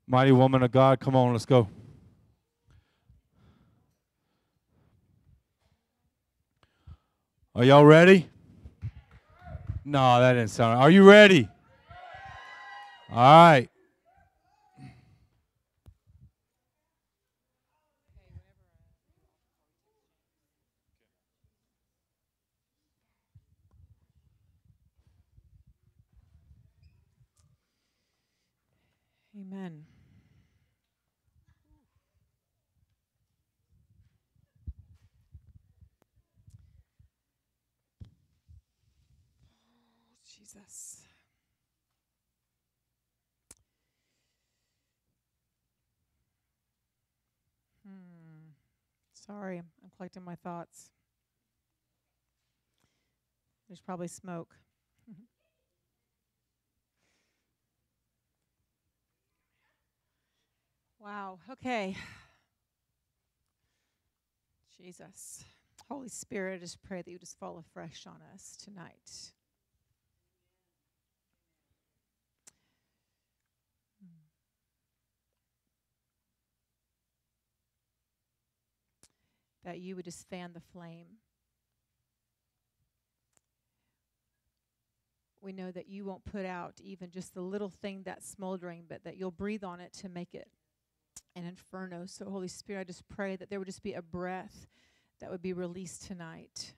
Mighty woman of God, come on, let's go. Are y'all ready? No, that didn't sound. Are you ready? All right. Amen. Jesus. Sorry, I'm collecting my thoughts. There's probably smoke. Wow. Okay. Jesus. Holy Spirit, I just pray that you just fall afresh on us tonight. That you would just fan the flame. We know that you won't put out even just the little thing that's smoldering, but that you'll breathe on it to make it an inferno. So, Holy Spirit, I just pray that there would just be a breath that would be released tonight.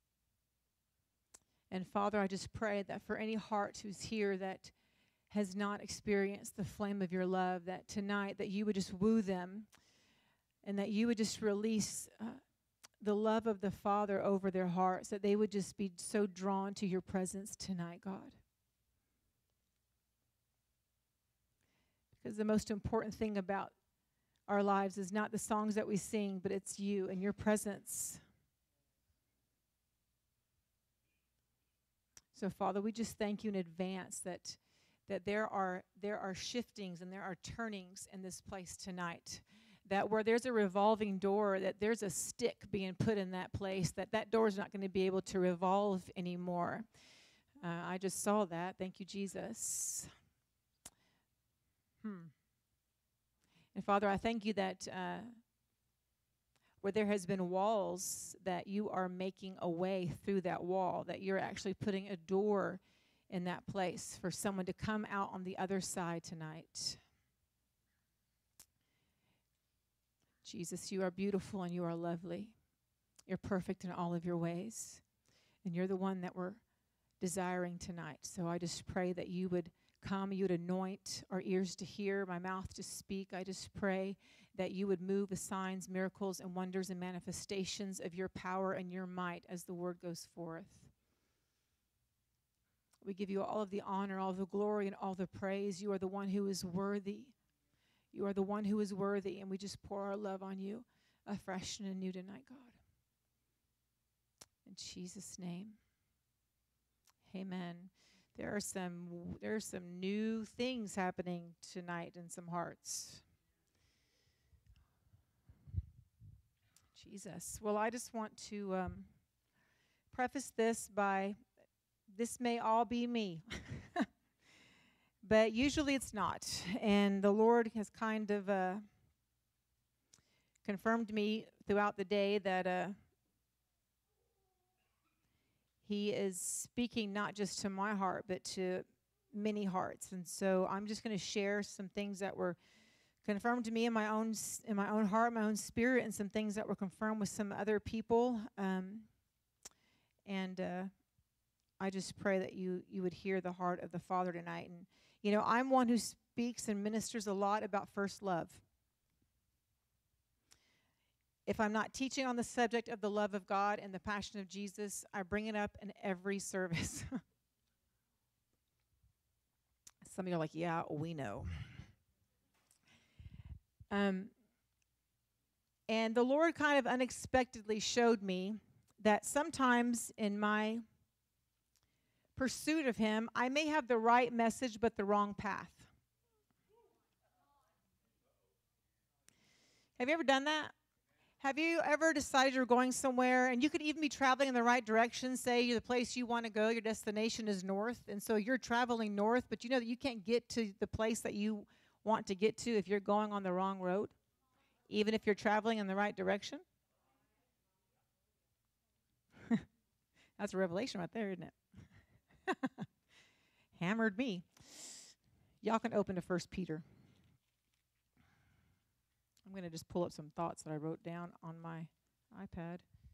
And Father, I just pray that for any heart who's here that has not experienced the flame of your love, that tonight that you would just woo them and that you would just release the love of the Father over their hearts, that they would just be so drawn to your presence tonight, God. Because the most important thing about our lives is not the songs that we sing, but it's you and your presence. So, Father, we just thank you in advance that there are shiftings and there are turnings in this place tonight. That where there's a revolving door, that there's a stick being put in that place, that door is not going to be able to revolve anymore. I just saw that. Thank you, Jesus. And Father, I thank you that where there has been walls, that you are making a way through that wall, that you're actually putting a door in that place for someone to come out on the other side tonight. Jesus, you are beautiful and you are lovely. You're perfect in all of your ways. And you're the one that we're desiring tonight. So I just pray that you would come, you would anoint our ears to hear, my mouth to speak. I just pray that you would move with signs, miracles, and wonders and manifestations of your power and your might as the word goes forth. We give you all of the honor, all the glory, and all the praise. You are the one who is worthy. You are the one who is worthy, and we just pour our love on you afresh and anew tonight, God. In Jesus' name, amen. There are some new things happening tonight in some hearts. Jesus. Well, I just want to preface this by, this may all be me. But usually it's not. And the Lord has kind of confirmed me throughout the day that He is speaking not just to my heart, but to many hearts. And so I'm just going to share some things that were confirmed to me in my own heart, my own spirit, and some things that were confirmed with some other people. I just pray that you would hear the heart of the Father tonight. And you know, I'm one who speaks and ministers a lot about first love. If I'm not teaching on the subject of the love of God and the passion of Jesus, I bring it up in every service. Some of you are like, yeah, we know. And the Lord kind of unexpectedly showed me that sometimes in my pursuit of Him, I may have the right message but the wrong path. Have you ever done that? Have you ever decided you're going somewhere, and you could even be traveling in the right direction? Say the place you want to go, your destination is north, and so you're traveling north, but you know that you can't get to the place that you want to get to if you're going on the wrong road, even if you're traveling in the right direction? That's a revelation right there, isn't it? Hammered me. Y'all can open to 1 Peter. I'm going to just pull up some thoughts that I wrote down on my iPad.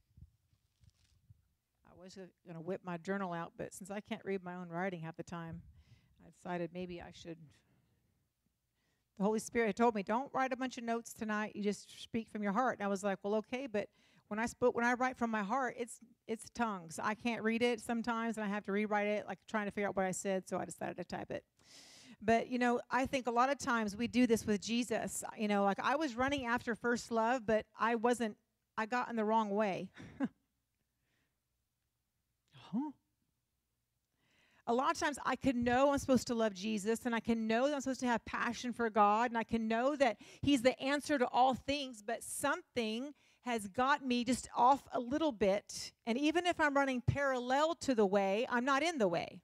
I was going to whip my journal out, but since I can't read my own writing half the time, I decided maybe I should. The Holy Spirit had told me, don't write a bunch of notes tonight. You just speak from your heart. And I was like, well, okay, but when I write from my heart, it's tongues. I can't read it sometimes, and I have to rewrite it, like trying to figure out what I said, so I decided to type it. But, I think a lot of times we do this with Jesus. Like I was running after first love, but I got in the wrong way. Huh? A lot of times I can know I'm supposed to love Jesus, and I can know that I'm supposed to have passion for God, and I can know that He's the answer to all things, but something has got me just off a little bit. And even if I'm running parallel to the way, I'm not in the way.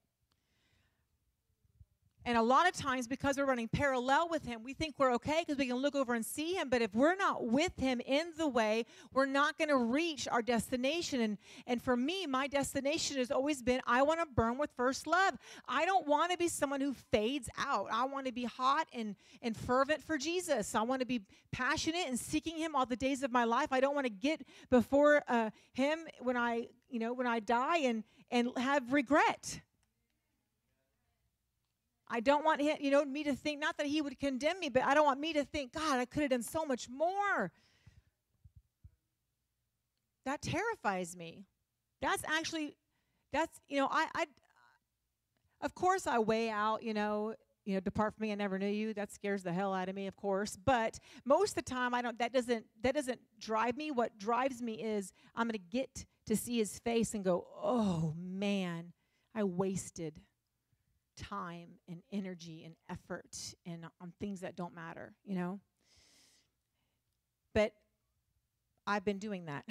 And a lot of times, because we're running parallel with Him, we think we're okay because we can look over and see Him. But if we're not with Him in the way, we're not going to reach our destination. And for me, my destination has always been, I want to burn with first love. I don't want to be someone who fades out. I want to be hot and fervent for Jesus. I want to be passionate and seeking Him all the days of my life. I don't want to get before Him when I die and have regret. I don't want me to think, not that He would condemn me, but I don't want me to think, God, I could have done so much more. That terrifies me. Of course I weigh out, depart from me, I never knew you. That scares the hell out of me, of course. But most of the time, that doesn't drive me. What drives me is I'm going to get to see His face and go, oh, man, I wasted time and energy and effort and on things that don't matter, But I've been doing that.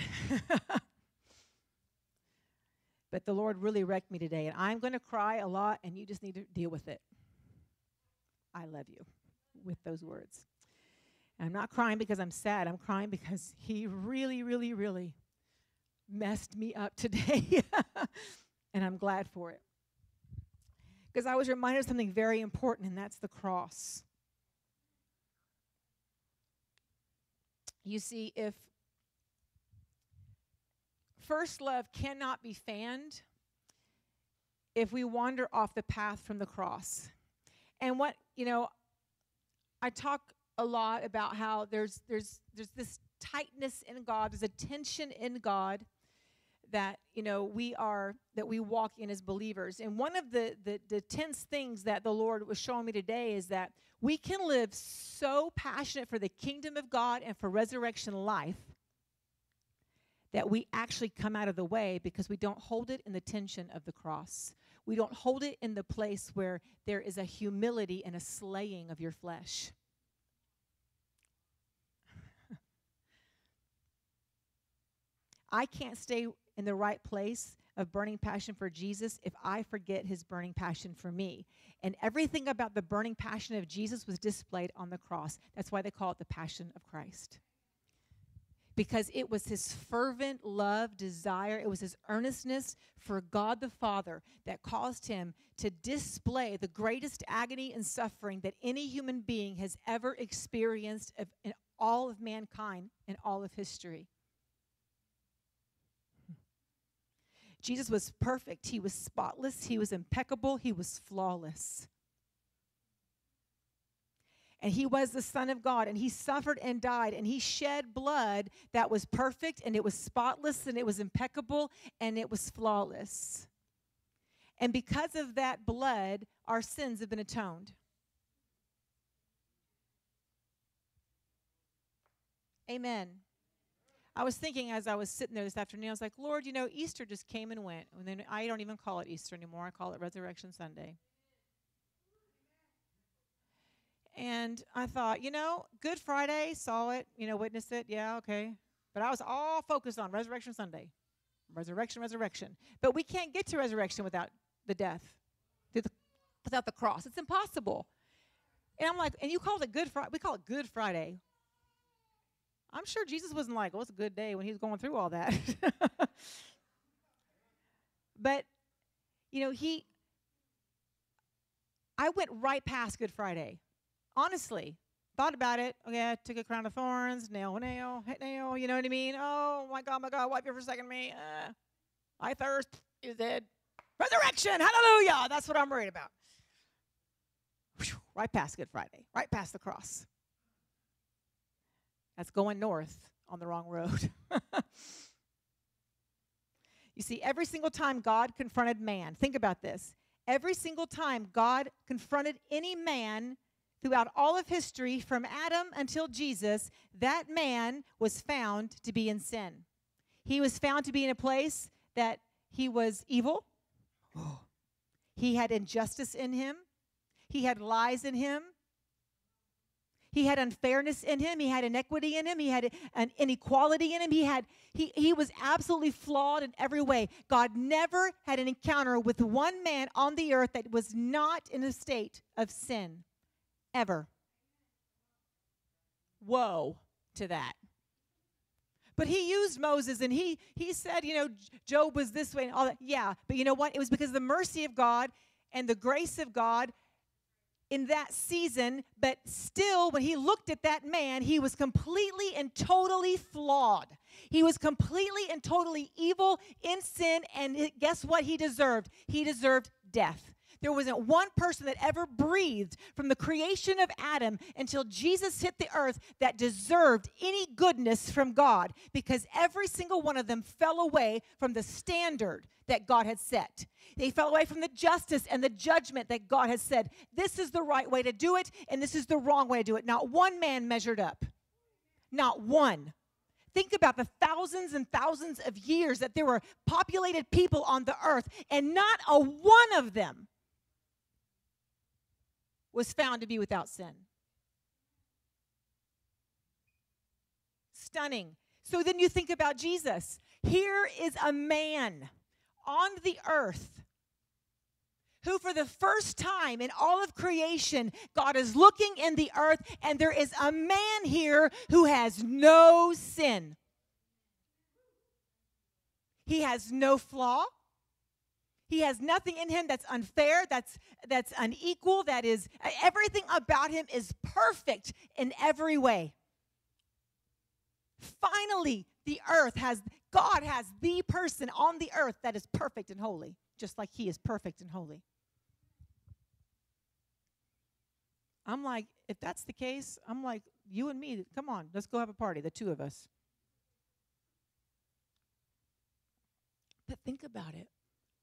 But the Lord really wrecked me today, and I'm going to cry a lot, and you just need to deal with it. I love you, with those words. And I'm not crying because I'm sad. I'm crying because He really, really, really messed me up today, and I'm glad for it. Because I was reminded of something very important, and that's the cross. You see, if first love cannot be fanned if we wander off the path from the cross. And I talk a lot about how there's this tightness in God, there's a tension in God that we walk in as believers. And one of the tense things that the Lord was showing me today is that we can live so passionate for the kingdom of God and for resurrection life that we actually come out of the way because we don't hold it in the tension of the cross. We don't hold it in the place where there is a humility and a slaying of your flesh. I can't stay in the right place of burning passion for Jesus if I forget His burning passion for me. And everything about the burning passion of Jesus was displayed on the cross. That's why they call it the Passion of Christ. Because it was His fervent love, desire, it was His earnestness for God the Father that caused Him to display the greatest agony and suffering that any human being has ever experienced in all of mankind in all of history. Jesus was perfect. He was spotless. He was impeccable. He was flawless. And He was the Son of God, and He suffered and died, and He shed blood that was perfect, and it was spotless, and it was impeccable, and it was flawless. And because of that blood, our sins have been atoned. Amen. I was thinking as I was sitting there this afternoon, I was like, Lord, Easter just came and went. And then I don't even call it Easter anymore. I call it Resurrection Sunday. And I thought, Good Friday, saw it, witnessed it. Yeah, okay. But I was all focused on Resurrection Sunday. Resurrection. But we can't get to resurrection without the death, without the cross. It's impossible. And I'm like, and you called it Good Friday. We call it Good Friday. I'm sure Jesus wasn't like, oh, it's a good day when he was going through all that. But, you know, I went right past Good Friday. Honestly. Thought about it. Okay, I took a crown of thorns, nail, hit nail, you know what I mean? Oh, my God, wipe your forsaken me. I thirst. He's dead. Resurrection, hallelujah. That's what I'm worried about. Whew, right past Good Friday, right past the cross. That's going north on the wrong road. You see, every single time God confronted man, think about this. Every single time God confronted any man throughout all of history, from Adam until Jesus, that man was found to be in sin. He was found to be in a place that he was evil. He had injustice in him. He had lies in him. He had unfairness in him. He had inequity in him. He had an inequality in him. He was absolutely flawed in every way. God never had an encounter with one man on the earth that was not in a state of sin. Ever. Woe to that. But he used Moses, and he said, you know, Job was this way and all that. Yeah, but you know what? It was because of the mercy of God and the grace of God in that season. But still, when he looked at that man, he was completely and totally flawed. He was completely and totally evil, in sin, and guess what he deserved? He deserved death. There wasn't one person that ever breathed from the creation of Adam until Jesus hit the earth that deserved any goodness from God, because every single one of them fell away from the standard that God had set. They fell away from the justice and the judgment that God had said, this is the right way to do it, and this is the wrong way to do it. Not one man measured up. Not one. Think about the thousands and thousands of years that there were populated people on the earth, and not a one of them was found to be without sin. Stunning. So then you think about Jesus. Here is a man on the earth who, for the first time in all of creation, God is looking in the earth, and there is a man here who has no sin. He has no flaw. He has nothing in him that's unfair, that's unequal, that is, everything about him is perfect in every way. Finally, God has the person on the earth that is perfect and holy, just like he is perfect and holy. I'm like, if that's the case, I'm like, you and me, come on, let's go have a party, the two of us. But think about it.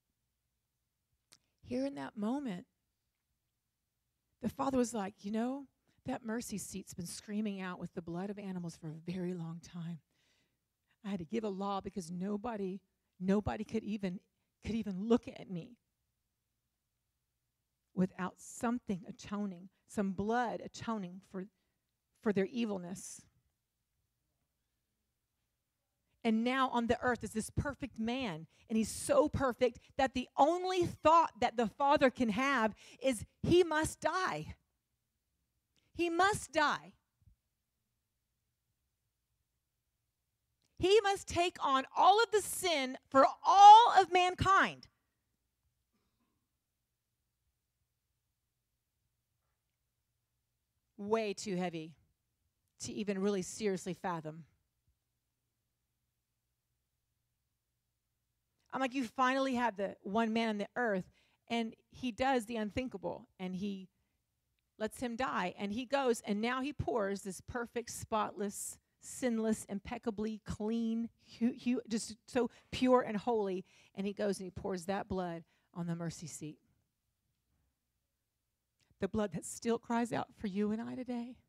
Here in that moment, the Father was like, you know, that mercy seat's been screaming out with the blood of animals for a very long time. I had to give a law because nobody could even look at me without something atoning, some blood atoning for their evilness. And now on the earth is this perfect man, and he's so perfect that the only thought that the Father can have is he must die. He must die. He must take on all of the sin for all of mankind. Way too heavy to even really seriously fathom. I'm like, you finally have the one man on the earth, and he does the unthinkable, and he lets him die, and he goes, and now he pours this perfect, spotless, sinless, impeccably clean, just so pure and holy, and he goes and he pours that blood on the mercy seat. The blood that still cries out for you and I today.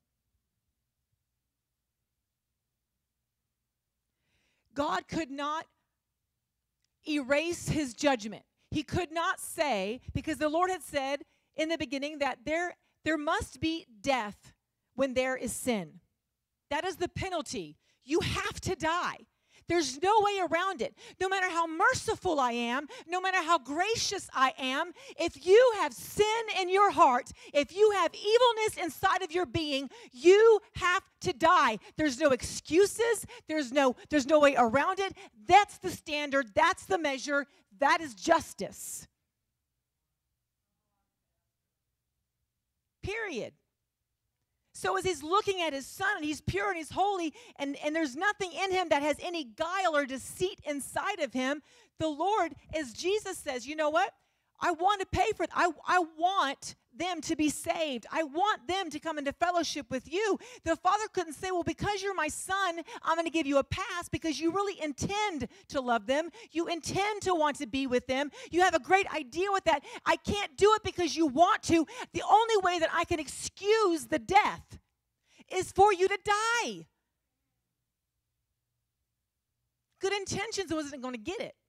God could not erase his judgment. He could not say, because the Lord had said in the beginning that there must be death when there is sin. That is the penalty. You have to die. There's no way around it. No matter how merciful I am, no matter how gracious I am, if you have sin in your heart, if you have evilness inside of your being, you have to die. There's no excuses. There's no way around it. That's the standard. That's the measure. That is justice. Period. So as he's looking at his son, and he's pure and he's holy, and there's nothing in him that has any guile or deceit inside of him, the Lord, as Jesus says, you know what? I want to pay for it. I want them to be saved. I want them to come into fellowship with you. The Father couldn't say, well, because you're my son, I'm going to give you a pass, because you really intend to love them. You intend to want to be with them. You have a great idea with that. I can't do it because you want to. The only way that I can excuse the death is for you to die. Good intentions wasn't going to get it.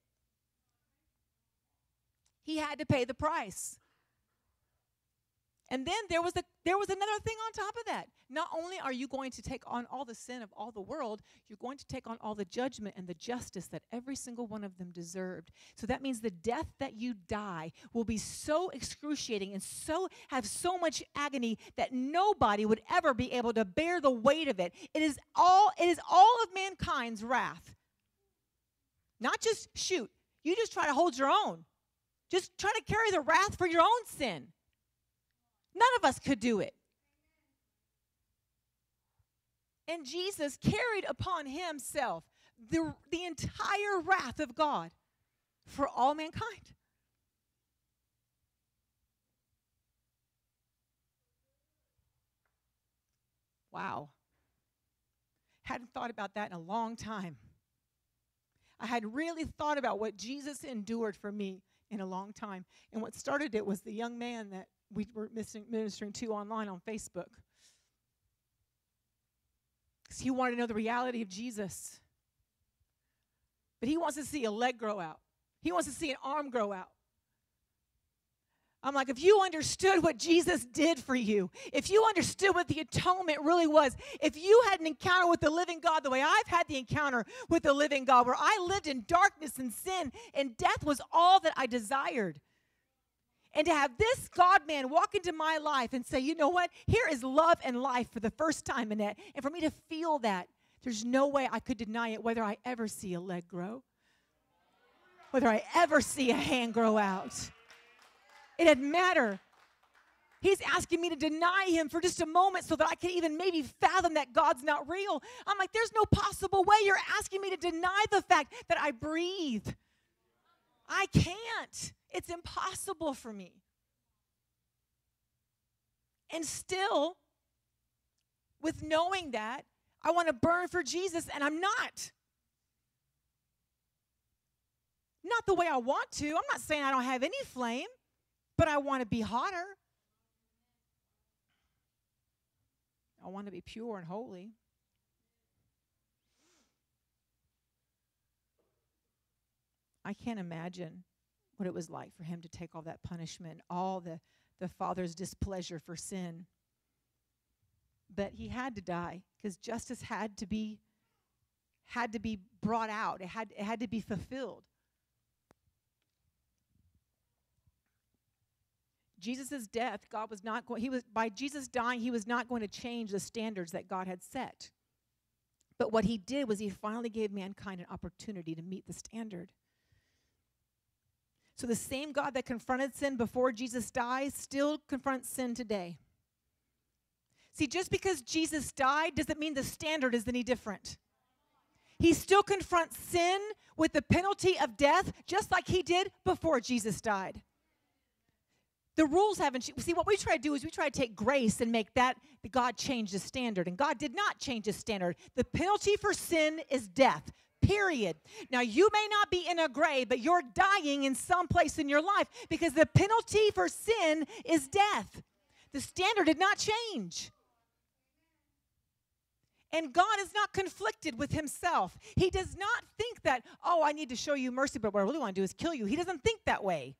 He had to pay the price. And then there was another thing on top of that. Not only are you going to take on all the sin of all the world, you're going to take on all the judgment and the justice that every single one of them deserved. So that means the death that you die will be so excruciating and have so much agony that nobody would ever be able to bear the weight of it. It is all of mankind's wrath. Not just shoot. You just try to hold your own. Just try to carry the wrath for your own sin. None of us could do it. And Jesus carried upon himself the entire wrath of God for all mankind. Wow. Hadn't thought about that in a long time. I had really thought about what Jesus endured for me in a long time. And what started it was the young man that we were ministering to online on Facebook. Because he wanted to know the reality of Jesus. But he wants to see a leg grow out. He wants to see an arm grow out. I'm like, if you understood what Jesus did for you, if you understood what the atonement really was, if you had an encounter with the living God the way I've had the encounter with the living God, where I lived in darkness and sin, and death was all that I desired. And to have this God-man walk into my life and say, you know what, here is love and life for the first time, Annette. And for me to feel that, there's no way I could deny it, whether I ever see a leg grow, whether I ever see a hand grow out. It didn't matter. He's asking me to deny him for just a moment so that I can even maybe fathom that God's not real. I'm like, there's no possible way you're asking me to deny the fact that I breathe. I can't. It's impossible for me. And still, with knowing that, I want to burn for Jesus, and I'm not. Not the way I want to. I'm not saying I don't have any flame. But I want to be hotter. I want to be pure and holy. I can't imagine what it was like for him to take all that punishment, all the Father's displeasure for sin. But he had to die because justice had to be brought out. It had to be fulfilled. Jesus' death, by Jesus dying, he was not going to change the standards that God had set. But what he did was he finally gave mankind an opportunity to meet the standard. So the same God that confronted sin before Jesus died still confronts sin today. See, just because Jesus died doesn't mean the standard is any different. He still confronts sin with the penalty of death just like he did before Jesus died. The rules haven't changed. See, what we try to do is we try to take grace and make that God changed the standard. And God did not change the standard. The penalty for sin is death, period. Now, you may not be in a grave, but you're dying in some place in your life because the penalty for sin is death. The standard did not change. And God is not conflicted with himself. He does not think that, oh, I need to show you mercy, but what I really want to do is kill you. He doesn't think that way.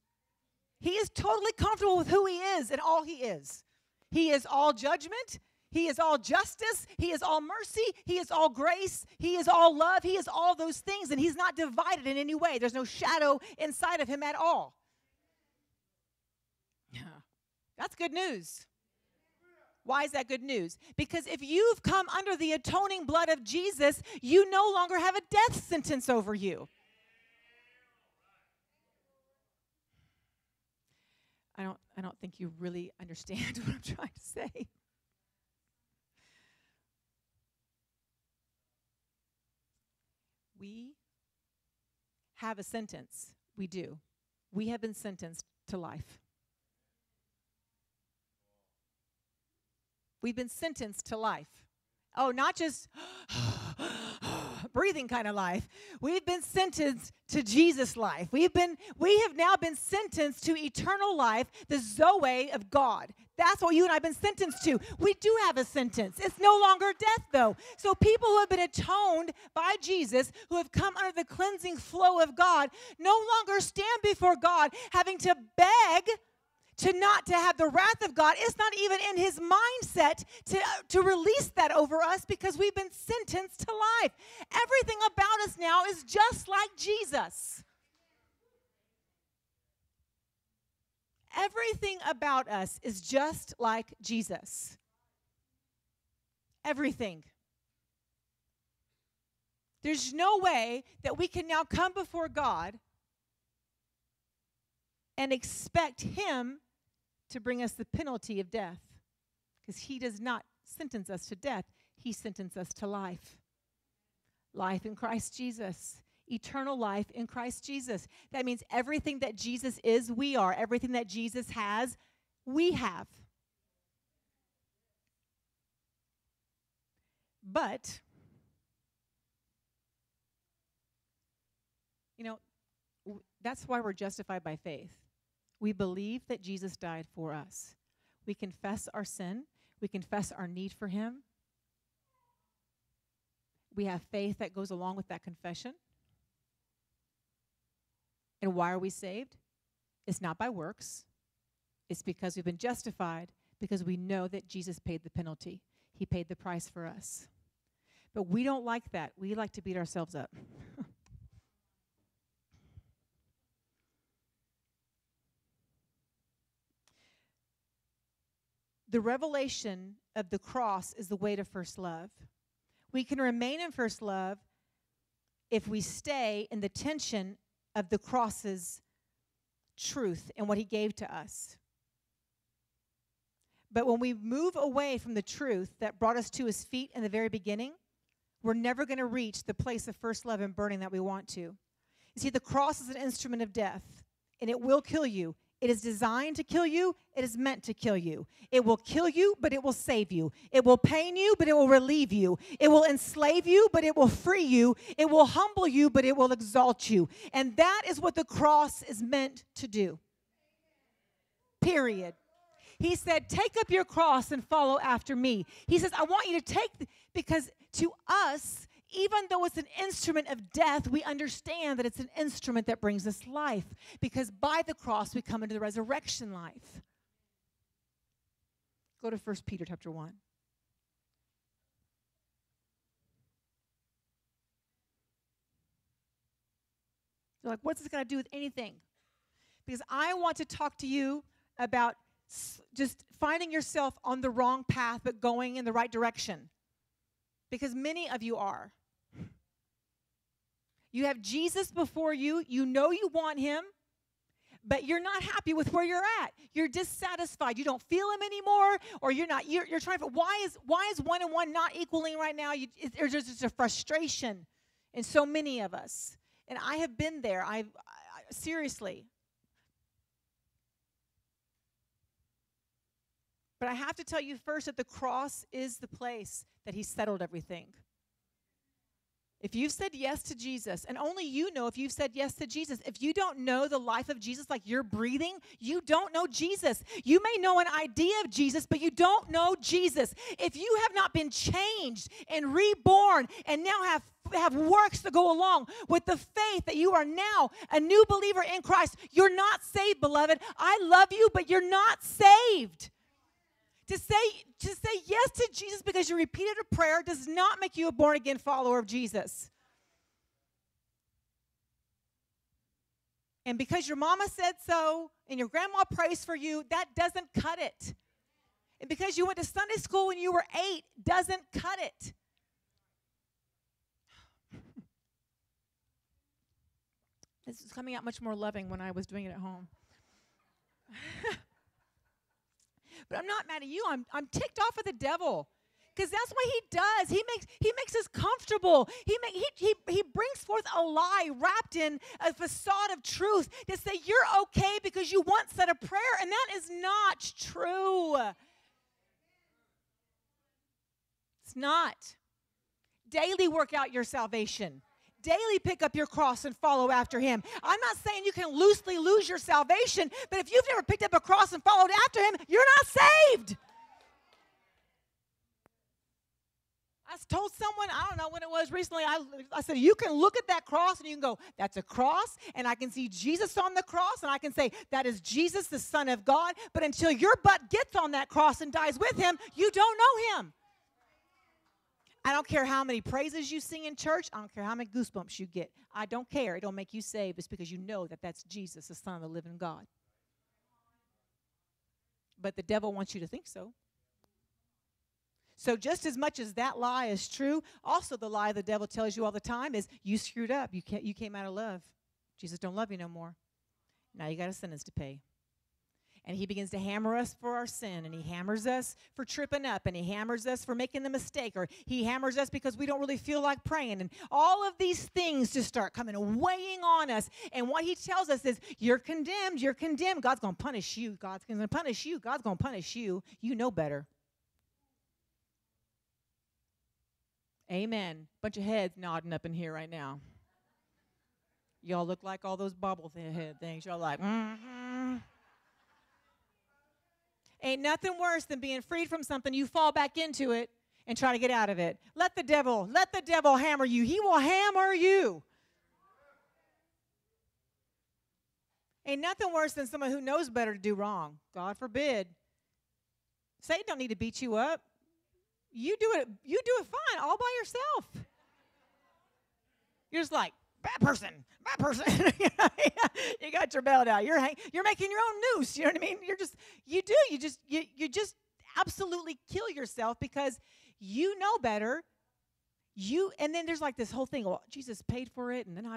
He is totally comfortable with who he is and all he is. He is all judgment. He is all justice. He is all mercy. He is all grace. He is all love. He is all those things, and he's not divided in any way. There's no shadow inside of him at all. That's good news. Why is that good news? Because if you've come under the atoning blood of Jesus, you no longer have a death sentence over you. I don't think you really understand what I'm trying to say. We have a sentence. We do. We have been sentenced to life. We've been sentenced to life. Oh, not just breathing kind of life. We've been sentenced to Jesus' life. We have now been sentenced to eternal life, the Zoe of God. That's what you and I have been sentenced to. We do have a sentence. It's no longer death, though. So people who have been atoned by Jesus, who have come under the cleansing flow of God, no longer stand before God having to beg to not to have the wrath of God. It's not even in his mindset to release that over us because we've been sentenced to life. Everything about us now is just like Jesus. Everything about us is just like Jesus. Everything. There's no way that we can now come before God and expect him to bring us the penalty of death, because he does not sentence us to death. He sentenced us to life. Life in Christ Jesus. Eternal life in Christ Jesus. That means everything that Jesus is, we are. Everything that Jesus has, we have. But, that's why we're justified by faith. We believe that Jesus died for us. We confess our sin. We confess our need for him. We have faith that goes along with that confession. And why are we saved? It's not by works. It's because we've been justified, because we know that Jesus paid the penalty. He paid the price for us. But we don't like that. We like to beat ourselves up. The revelation of the cross is the way to first love. We can remain in first love if we stay in the tension of the cross's truth and what he gave to us. But when we move away from the truth that brought us to his feet in the very beginning, we're never going to reach the place of first love and burning that we want to. You see, the cross is an instrument of death, and it will kill you. It is designed to kill you. It is meant to kill you. It will kill you, but it will save you. It will pain you, but it will relieve you. It will enslave you, but it will free you. It will humble you, but it will exalt you. And that is what the cross is meant to do. Period. He said, take up your cross and follow after me. He says, I want you to take, because to us, even though it's an instrument of death, we understand that it's an instrument that brings us life, because by the cross we come into the resurrection life. Go to 1 Peter chapter 1. You're like, what's this got to do with anything? Because I want to talk to you about just finding yourself on the wrong path but going in the right direction. Because many of you are. You have Jesus before you. You know you want him, but you're not happy with where you're at. You're dissatisfied. You don't feel him anymore, or you're trying to, why is one and one not equaling right now? There's just a frustration in so many of us. And I have been there. I seriously. But I have to tell you first that the cross is the place that he settled everything. If you've said yes to Jesus, and only you know if you've said yes to Jesus, if you don't know the life of Jesus like you're breathing, you don't know Jesus. You may know an idea of Jesus, but you don't know Jesus. If you have not been changed and reborn and now have works to go along with the faith that you are now a new believer in Christ, you're not saved, beloved. I love you, but you're not saved. To say yes to Jesus because you repeated a prayer does not make you a born-again follower of Jesus. And because your mama said so and your grandma prays for you, that doesn't cut it. And because you went to Sunday school when you were 8 doesn't cut it. This is coming out much more loving when I was doing it at home. But I'm not mad at you. I'm ticked off at the devil. Because that's what he does. He makes us comfortable. He brings forth a lie wrapped in a facade of truth to say you're okay because you once said a prayer, and that is not true. It's not. Daily work out your salvation. Daily pick up your cross and follow after him. I'm not saying you can loosely lose your salvation, but if you've never picked up a cross and followed after him, you're not saved. I told someone, I don't know when it was recently, I said, you can look at that cross and you can go, that's a cross, and I can see Jesus on the cross, and I can say, that is Jesus, the Son of God, but until your butt gets on that cross and dies with him, you don't know him. I don't care how many praises you sing in church. I don't care how many goosebumps you get. I don't care. It don't make you saved. It's because you know that that's Jesus, the Son of the living God. But the devil wants you to think so. So just as much as that lie is true, also the lie the devil tells you all the time is you screwed up. You came out of love. Jesus don't love you no more. Now you got a sentence to pay. And he begins to hammer us for our sin, and he hammers us for tripping up, and he hammers us for making the mistake, or he hammers us because we don't really feel like praying. And all of these things just start coming and weighing on us. And what he tells us is, you're condemned, you're condemned. God's going to punish you. God's going to punish you. God's going to punish you. You know better. Amen. Bunch of heads nodding up in here right now. Y'all look like all those bobblehead things. Y'all like, mm-hmm. Ain't nothing worse than being freed from something. You fall back into it and try to get out of it. Let the devil hammer you. He will hammer you. Ain't nothing worse than someone who knows better to do wrong. God forbid. Satan don't need to beat you up. You do it fine all by yourself. You're just like, bad person. You got your belt out. You're making your own noose. You know what I mean? You just absolutely kill yourself because you know better. And then there's like this whole thing. Well, Jesus paid for it, and then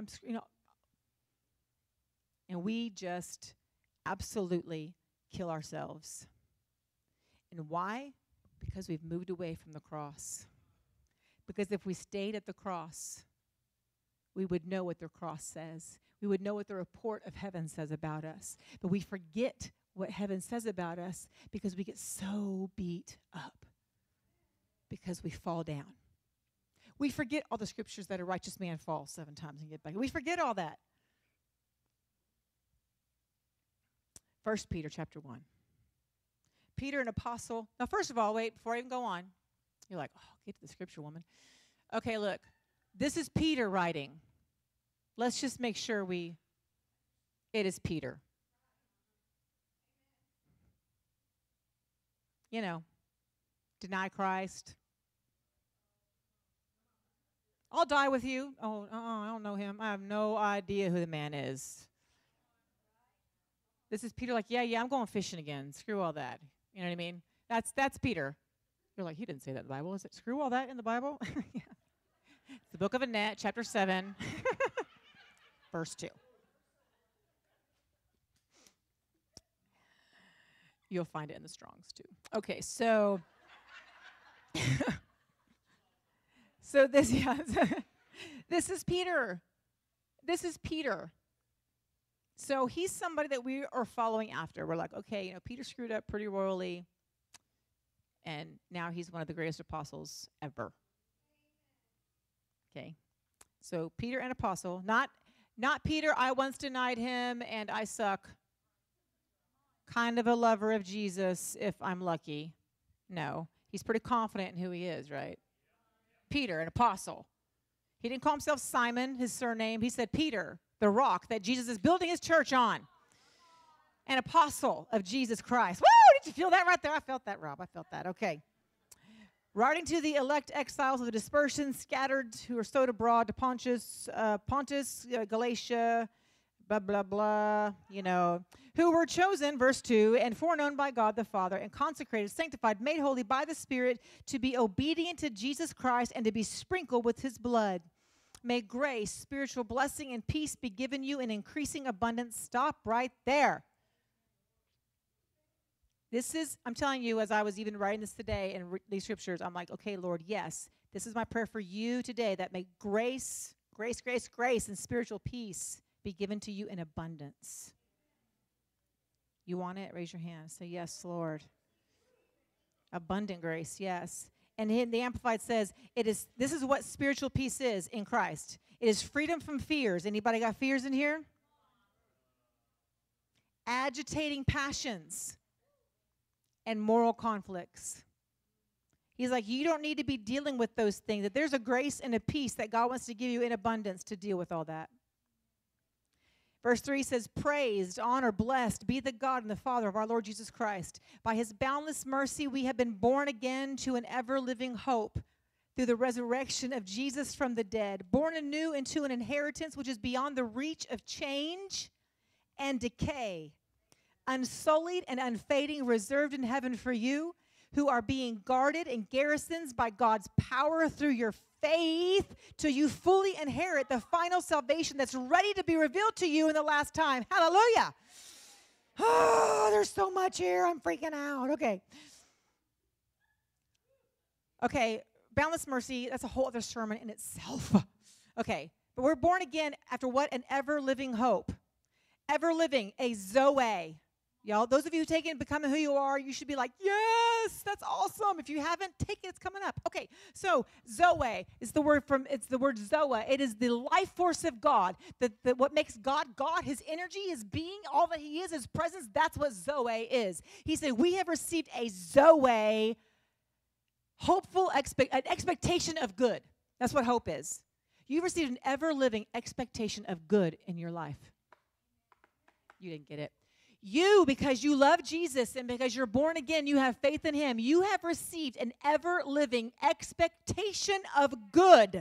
and we just absolutely kill ourselves. And why? Because we've moved away from the cross. Because if we stayed at the cross, we would know what the cross says. We would know what the report of heaven says about us. But we forget what heaven says about us because we get so beat up because we fall down. We forget all the scriptures that a righteous man falls 7 times and get back. We forget all that. 1 Peter chapter 1. Peter, an apostle. Now, first of all, wait, before I even go on. You're like, oh, get to the scripture, woman. Okay, look. This is Peter writing. Let's just make sure it is Peter. You know, deny Christ. I'll die with you. Oh, I don't know him. I have no idea who the man is. This is Peter like, yeah, I'm going fishing again. Screw all that. You know what I mean? That's Peter. You're like, he didn't say that in the Bible. Is it screw all that in the Bible? Yeah. It's the book of Annette, chapter 7, verse 2. You'll find it in the Strongs, too. Okay, so this is Peter. This is Peter. So he's somebody that we are following after. We're like, okay, Peter screwed up pretty royally, and now he's one of the greatest apostles ever. Okay, so Peter, an apostle, not Peter, I once denied him and I suck. Kind of a lover of Jesus if I'm lucky. No, he's pretty confident in who he is, right? Peter, an apostle. He didn't call himself Simon, his surname. He said Peter, the rock that Jesus is building his church on. An apostle of Jesus Christ. Woo! Did you feel that right there? I felt that, Rob. I felt that. Okay. Writing to the elect exiles of the dispersion, scattered who are sowed abroad to Pontus, Galatia, blah, blah, blah, who were chosen, verse 2, and foreknown by God the Father, and consecrated, sanctified, made holy by the Spirit to be obedient to Jesus Christ and to be sprinkled with his blood. May grace, spiritual blessing, and peace be given you in increasing abundance. Stop right there. I'm telling you, as I was even writing this today and these scriptures, I'm like, okay, Lord, yes, this is my prayer for you today, that may grace, and spiritual peace be given to you in abundance. You want it? Raise your hand. Say, yes, Lord. Abundant grace, yes. And the Amplified says, this is what spiritual peace is in Christ. It is freedom from fears. Anybody got fears in here? Agitating passions and moral conflicts. He's like, you don't need to be dealing with those things. That there's a grace and a peace that God wants to give you in abundance to deal with all that. Verse 3 says, praised, honored, blessed be the God and the Father of our Lord Jesus Christ. By his boundless mercy we have been born again to an ever-living hope through the resurrection of Jesus from the dead, born anew into an inheritance which is beyond the reach of change and decay, unsullied and unfading, reserved in heaven for you, who are being guarded and garrisoned by God's power through your faith till you fully inherit the final salvation that's ready to be revealed to you in the last time. Hallelujah. Oh, there's so much here. I'm freaking out. Okay, boundless mercy, that's a whole other sermon in itself. Okay, but we're born again after what? An ever-living hope. Ever-living, a Zoe. Y'all, those of you who take it and becoming who you are, you should be like, yes, that's awesome. If you haven't, take it, it's coming up. Okay, so Zoe is the word Zoe. It is the life force of God. What makes God, his energy, his being, all that he is, his presence, that's what Zoe is. He said, we have received a Zoe, hopeful an expectation of good. That's what hope is. You've received an ever-living expectation of good in your life. You didn't get it. You, because you love Jesus and because you're born again, you have faith in him, you have received an ever-living expectation of good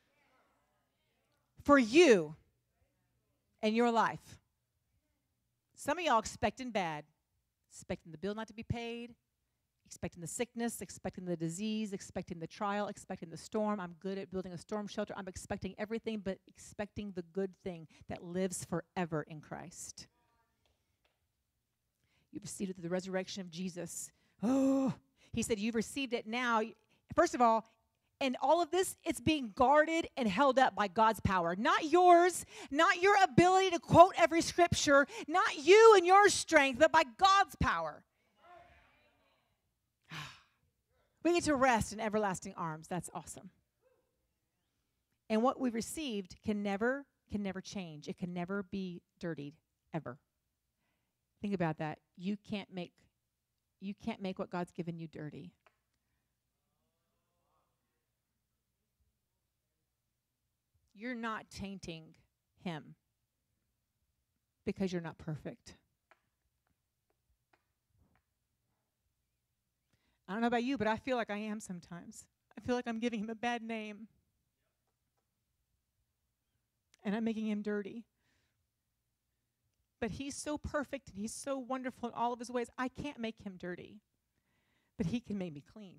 for you and your life. Some of y'all expecting bad, expecting the bill not to be paid, expecting the sickness, expecting the disease, expecting the trial, expecting the storm. I'm good at building a storm shelter. I'm expecting everything but expecting the good thing that lives forever in Christ. You've received it through the resurrection of Jesus. Oh, he said you've received it now. First of all, and all of this, it's being guarded and held up by God's power. Not yours, not your ability to quote every scripture, not you and your strength, but by God's power. We get to rest in everlasting arms. That's awesome. And what we've received can never change. It can never be dirtied, ever. Think about that. You can't make what God's given you dirty. You're not tainting him because you're not perfect. I don't know about you, but I feel like I am sometimes. I feel like I'm giving him a bad name. And I'm making him dirty. But he's so perfect and he's so wonderful in all of his ways. I can't make him dirty. But he can make me clean.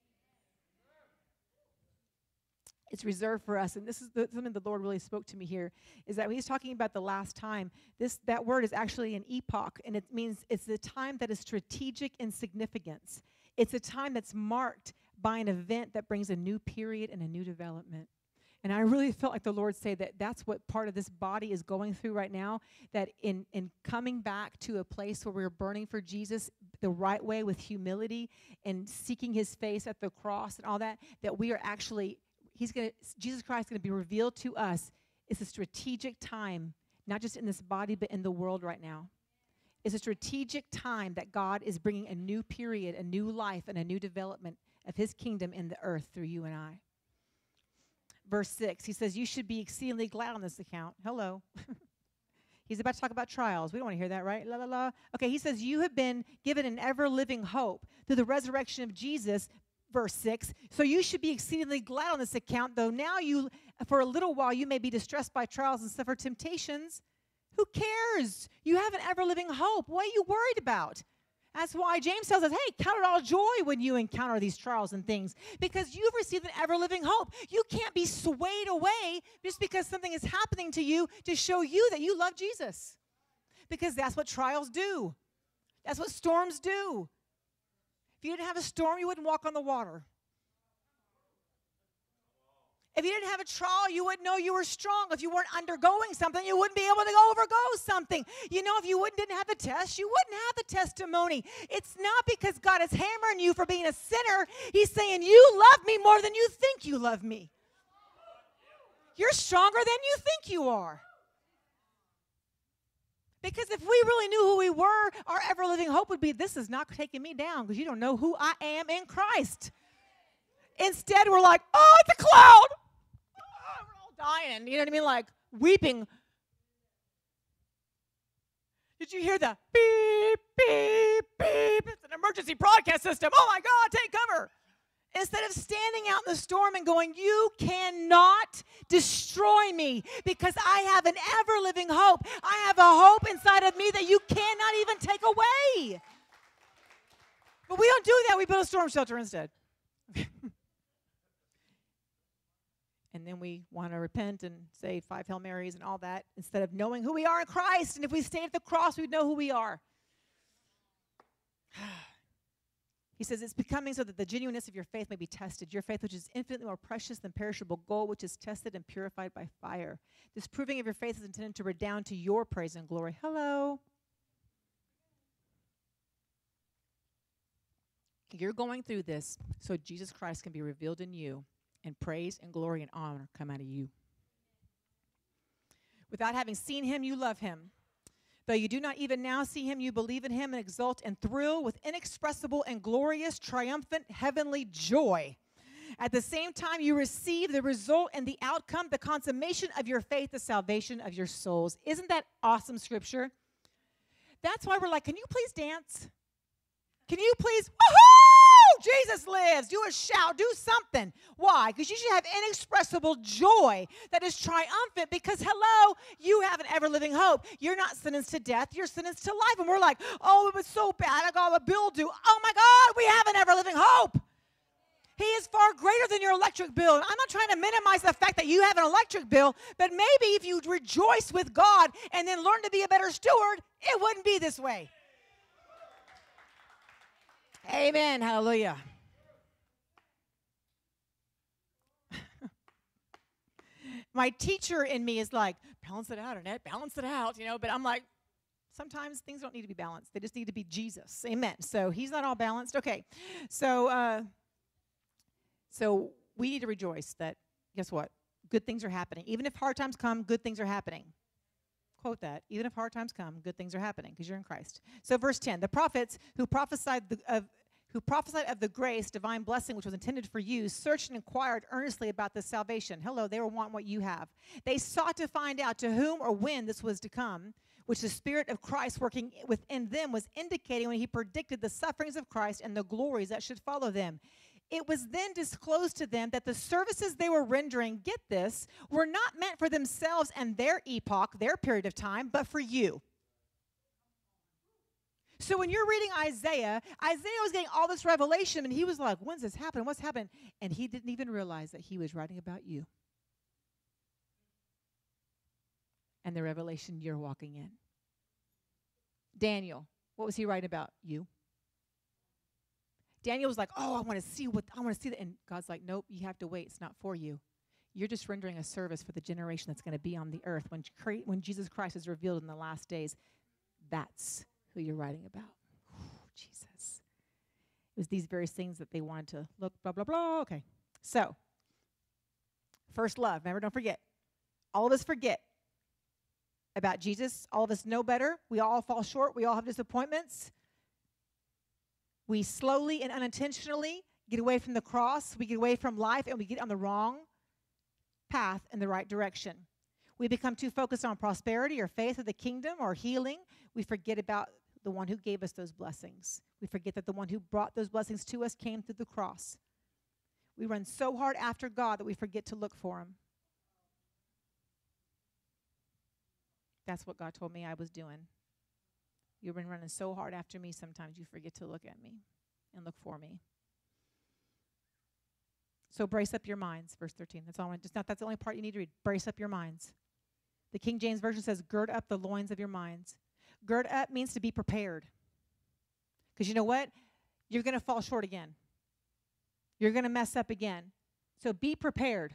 It's reserved for us. And this is something the Lord really spoke to me here, is that when he's talking about the last time, that word is actually an epoch, and it means it's the time that is strategic in significance. It's a time that's marked by an event that brings a new period and a new development. And I really felt like the Lord say that that's what part of this body is going through right now, that in coming back to a place where we're burning for Jesus the right way with humility and seeking his face at the cross and all that we are actually, Jesus Christ is going to be revealed to us. It's a strategic time, not just in this body, but in the world right now. It's a strategic time that God is bringing a new period, a new life, and a new development of his kingdom in the earth through you and I. Verse 6, he says, you should be exceedingly glad on this account. Hello. He's about to talk about trials. We don't want to hear that, right? La, la, la. Okay, he says, you have been given an ever-living hope through the resurrection of Jesus, verse 6. So you should be exceedingly glad on this account, though now you, for a little while, you may be distressed by trials and suffer temptations. Who cares? You have an ever-living hope. What are you worried about? That's why James tells us, hey, count it all joy when you encounter these trials and things, because you've received an ever-living hope. You can't be swayed away just because something is happening to you to show you that you love Jesus, because that's what trials do. That's what storms do. If you didn't have a storm, you wouldn't walk on the water. If you didn't have a trial, you wouldn't know you were strong. If you weren't undergoing something, you wouldn't be able to overgo something. You know, if you didn't have the test, you wouldn't have the testimony. It's not because God is hammering you for being a sinner. He's saying, you love me more than you think you love me. You're stronger than you think you are. Because if we really knew who we were, our ever-living hope would be, this is not taking me down because you don't know who I am in Christ. Instead, we're like, oh, it's a cloud. Oh, we're all dying. You know what I mean? Like weeping. Did you hear the beep, beep, beep? It's an emergency broadcast system. Oh, my God, take cover. Instead of standing out in the storm and going, you cannot destroy me because I have an ever-living hope. I have a hope inside of me that you cannot even take away. But we don't do that. We build a storm shelter instead. And then we want to repent and say 5 Hail Marys and all that instead of knowing who we are in Christ. And if we stayed at the cross, we'd know who we are. He says, it's becoming so that the genuineness of your faith may be tested. Your faith, which is infinitely more precious than perishable gold, which is tested and purified by fire. This proving of your faith is intended to redound to your praise and glory. Hello. You're going through this so Jesus Christ can be revealed in you, and praise and glory and honor come out of you. Without having seen him, you love him. Though you do not even now see him, you believe in him and exult and thrill with inexpressible and glorious, triumphant, heavenly joy. At the same time, you receive the result and the outcome, the consummation of your faith, the salvation of your souls. Isn't that awesome scripture? That's why we're like, can you please dance? Can you please, woohoo! Jesus lives. Do a shout. Do something. Why? Because you should have inexpressible joy that is triumphant because, hello, you have an ever-living hope. You're not sentenced to death. You're sentenced to life. And we're like, oh, it was so bad. I got a bill due. Oh, my God, we have an ever-living hope. He is far greater than your electric bill. And I'm not trying to minimize the fact that you have an electric bill, but maybe if you rejoice with God and then learn to be a better steward, it wouldn't be this way. Amen. Hallelujah. My teacher in me is like, balance it out, Annette, balance it out, you know, but I'm like, sometimes things don't need to be balanced. They just need to be Jesus. Amen. So he's not all balanced. Okay. So we need to rejoice that, guess what? Good things are happening. Even if hard times come, good things are happening. Quote that. Even if hard times come, good things are happening because you're in Christ. So verse 10, the prophets who prophesied of the grace, divine blessing, which was intended for you, searched and inquired earnestly about this salvation. Hello, they were wanting what you have. They sought to find out to whom or when this was to come, which the Spirit of Christ working within them was indicating when he predicted the sufferings of Christ and the glories that should follow them. It was then disclosed to them that the services they were rendering, get this, were not meant for themselves and their epoch, their period of time, but for you. So when you're reading Isaiah was getting all this revelation, and he was like, when's this happening? What's happening? And he didn't even realize that he was writing about you and the revelation you're walking in. Daniel, what was he writing about? You. Daniel was like, oh, I want to see that. And God's like, nope, you have to wait. It's not for you. You're just rendering a service for the generation that's going to be on the earth. When Jesus Christ is revealed in the last days, that's who you're writing about. Ooh, Jesus. It was these various things that they wanted to look, blah, blah, blah. Okay. So, first love. Remember, don't forget. All of us forget about Jesus. All of us know better. We all fall short. We all have disappointments. We slowly and unintentionally get away from the cross. We get away from life, and we get on the wrong path in the right direction. We become too focused on prosperity or faith or the kingdom or healing. We forget about the one who gave us those blessings. We forget that the one who brought those blessings to us came through the cross. We run so hard after God that we forget to look for him. That's what God told me I was doing. You've been running so hard after me, sometimes you forget to look at me and look for me. So brace up your minds, verse 13. That's all. That's the only part you need to read. Brace up your minds. The King James Version says, gird up the loins of your minds. Gird up means to be prepared. Because you know what? You're going to fall short again. You're going to mess up again. So be prepared.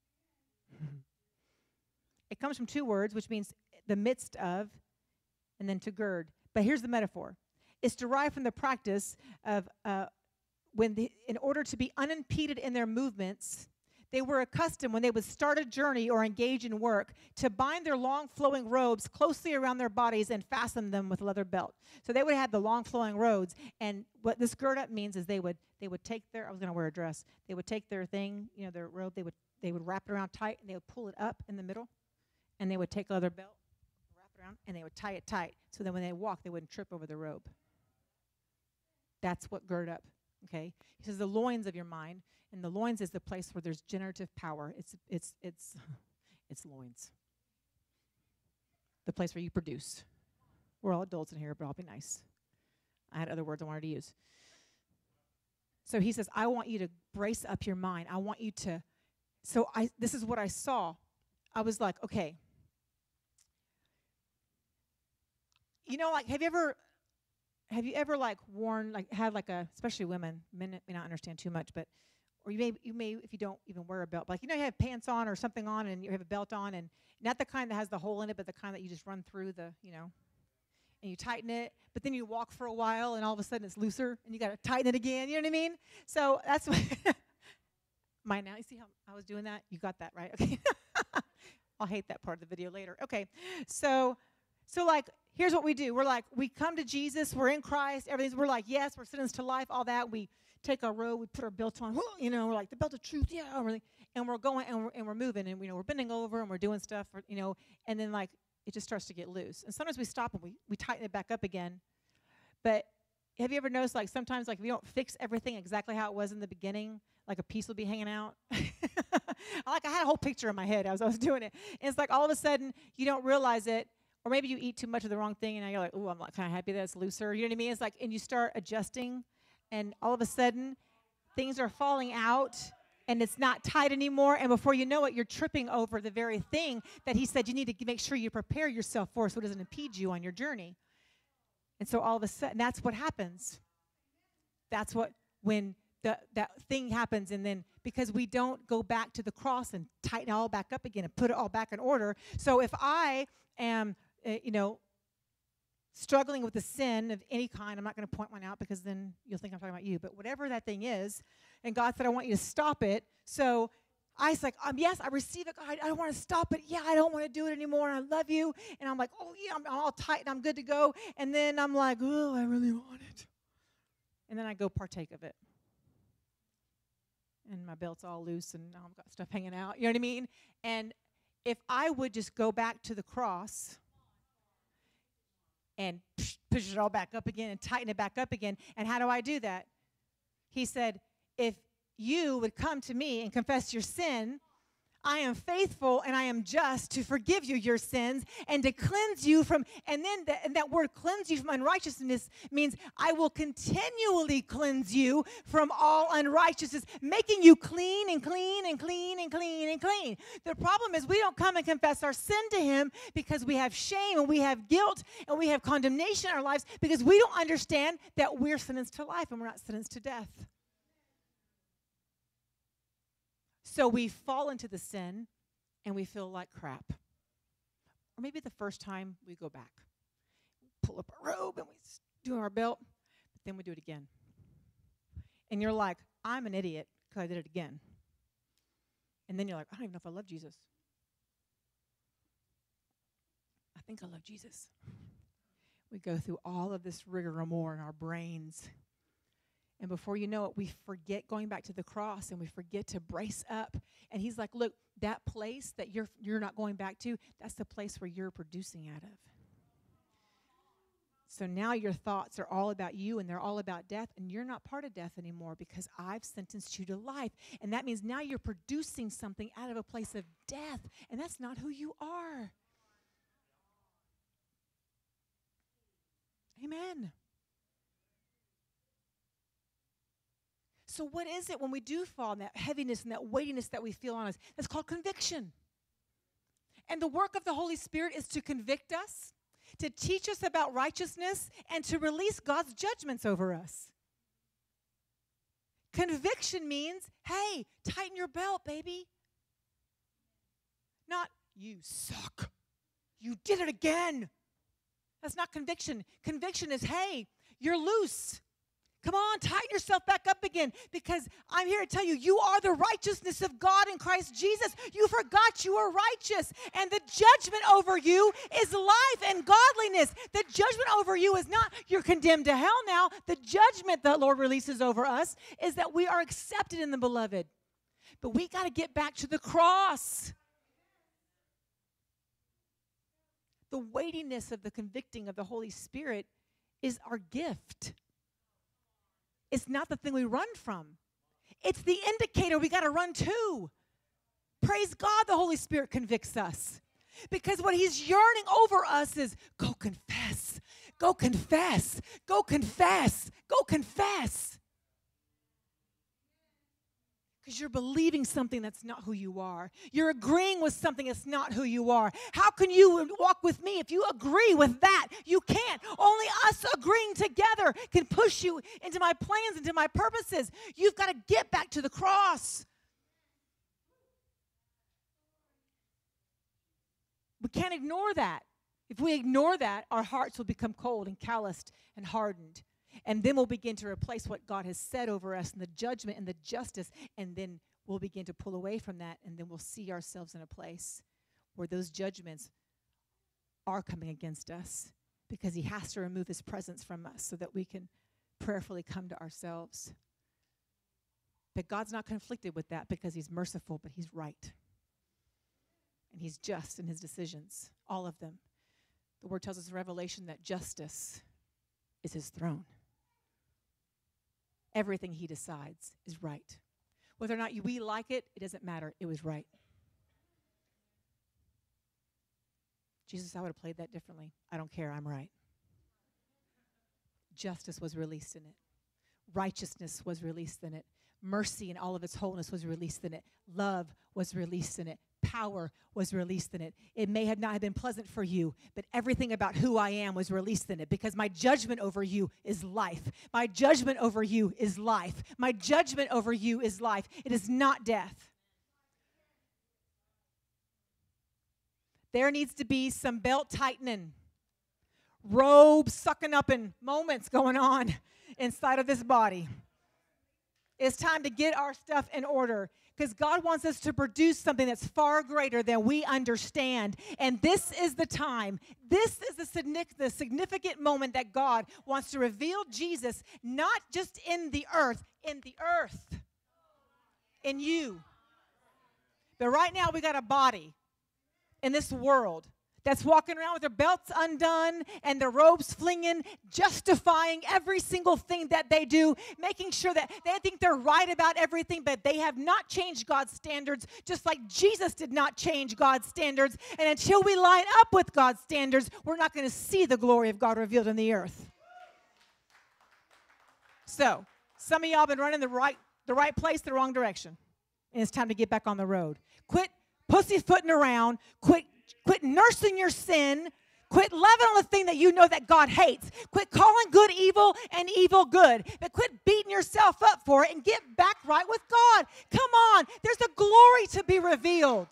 It comes from two words, which means the midst of, and then to gird. But here's the metaphor. It's derived from the practice of in order to be unimpeded in their movements, they were accustomed when they would start a journey or engage in work to bind their long flowing robes closely around their bodies and fasten them with a leather belt. So they would have the long flowing robes, and what this gird up means is they would take their, I was going to wear a dress, they would take their thing, their robe, they would wrap it around tight, and they would pull it up in the middle, and they would take a leather belt, wrap it around, and they would tie it tight, so then when they walk, they wouldn't trip over the robe. That's what gird up. Okay, he says the loins of your mind, and the loins is the place where there's generative power. It's loins. The place where you produce. We're all adults in here, but I'll be nice. I had other words I wanted to use. So he says, I want you to brace up your mind. I want you to. So this is what I saw. I was like, okay. Like, have you ever like worn, like had like especially women, men may not understand too much, but, or you may if you don't even wear a belt, but like, you have pants on or something on and you have a belt on, and not the kind that has the hole in it, but the kind that you just run through and you tighten it, but then you walk for a while and all of a sudden it's looser and you got to tighten it again, you know what I mean? So that's what, mine now, you see how I was doing that? You got that, right? Okay. I'll hate that part of the video later. Okay, so like, here's what we do. We're like, we come to Jesus. We're in Christ. We're like, yes, we're sentenced to life, all that. We take our robe. We put our belt on. We're like, the belt of truth. Yeah, really. And we're going, and we're moving. And, we're bending over, and we're doing stuff, and then, like, it just starts to get loose. And sometimes we stop, and we tighten it back up again. But have you ever noticed, like, sometimes, like, if you don't fix everything exactly how it was in the beginning, like a piece will be hanging out? I had a whole picture in my head as I was doing it. And it's like all of a sudden, you don't realize it. Or maybe you eat too much of the wrong thing, and now you're like, oh, I'm kind of happy that it's looser. You know what I mean? It's like, and you start adjusting, and all of a sudden, things are falling out, and it's not tight anymore. And before you know it, you're tripping over the very thing that he said you need to make sure you prepare yourself for so it doesn't impede you on your journey. And so all of a sudden, that's what happens. That's when that thing happens, and then because we don't go back to the cross and tighten it all back up again and put it all back in order. So if I am struggling with a sin of any kind, I'm not going to point one out because then you'll think I'm talking about you, but whatever that thing is, and God said, I want you to stop it. So I was like, yes, I receive it, God. I don't want to stop it. Yeah, I don't want to do it anymore, and I love you. And I'm like, oh, yeah, I'm all tight, and I'm good to go. And then I'm like, oh, I really want it. And then I go partake of it. And my belt's all loose, and now I've got stuff hanging out. You know what I mean? And if I would just go back to the cross and push it all back up again and tighten it back up again. And how do I do that? He said, if you would come to me and confess your sin, I am faithful and I am just to forgive you your sins and to cleanse you from, and then that word cleanse you from unrighteousness means I will continually cleanse you from all unrighteousness, making you clean and clean and clean and clean and clean. The problem is we don't come and confess our sin to him because we have shame and we have guilt and we have condemnation in our lives because we don't understand that we're sentenced to life and we're not sentenced to death. So we fall into the sin, and we feel like crap. Or maybe the first time we go back, pull up our robe, and we do our belt, but then we do it again. And you're like, I'm an idiot because I did it again. And then you're like, I don't even know if I love Jesus. I think I love Jesus. We go through all of this rigmarole in our brains, And before you know it, we forget going back to the cross and we forget to brace up. And he's like, look, that place that you're not going back to, that's the place where you're producing out of. So now your thoughts are all about you and they're all about death, and you're not part of death anymore because I've sentenced you to life. And that means now you're producing something out of a place of death, and that's not who you are. Amen. So what is it when we do fall in that heaviness and that weightiness that we feel on us? That's called conviction. And the work of the Holy Spirit is to convict us, to teach us about righteousness, and to release God's judgments over us. Conviction means, hey, tighten your belt, baby. Not, you suck. You did it again. That's not conviction. Conviction is, hey, you're loose. Come on, tighten yourself back up again, because I'm here to tell you, you are the righteousness of God in Christ Jesus. You forgot you are righteous, and the judgment over you is life and godliness. The judgment over you is not you're condemned to hell now. The judgment the Lord releases over us is that we are accepted in the beloved. But we got to get back to the cross. The weightiness of the convicting of the Holy Spirit is our gift. It's not the thing we run from. It's the indicator we got to run to. Praise God, the Holy Spirit convicts us. Because what he's yearning over us is, go confess, go confess, go confess, go confess. Because you're believing something that's not who you are. You're agreeing with something that's not who you are. How can you walk with me if you agree with that? You can't. Only us agreeing together can push you into my plans, into my purposes. You've got to get back to the cross. We can't ignore that. If we ignore that, our hearts will become cold and calloused and hardened. And then we'll begin to replace what God has said over us and the judgment and the justice. And then we'll begin to pull away from that. And then we'll see ourselves in a place where those judgments are coming against us, because he has to remove his presence from us so that we can prayerfully come to ourselves. But God's not conflicted with that, because he's merciful, but he's right. And he's just in his decisions, all of them. The word tells us in Revelation that justice is his throne. Everything he decides is right. Whether or not we like it, it doesn't matter. It was right. Jesus, I would have played that differently. I don't care. I'm right. Justice was released in it. Righteousness was released in it. Mercy in all of its wholeness was released in it. Love was released in it. Power was released in it. It may have not have been pleasant for you, but everything about who I am was released in it, because my judgment over you is life. My judgment over you is life. My judgment over you is life. It is not death. There needs to be some belt tightening, robe sucking up in moments going on inside of this body. It's time to get our stuff in order, because God wants us to produce something that's far greater than we understand. And this is the time. This is the significant moment that God wants to reveal Jesus, not just in the earth, in you. But right now we got a body in this world that's walking around with their belts undone and their robes flinging, justifying every single thing that they do, making sure that they think they're right about everything, but they have not changed God's standards, just like Jesus did not change God's standards. And until we line up with God's standards, we're not going to see the glory of God revealed in the earth. So, some of y'all have been running the right place, the wrong direction. And it's time to get back on the road. Quit pussyfooting around. Quit nursing your sin. Quit loving on the thing that you know that God hates. Quit calling good evil and evil good. But quit beating yourself up for it and get back right with God. Come on. There's a glory to be revealed.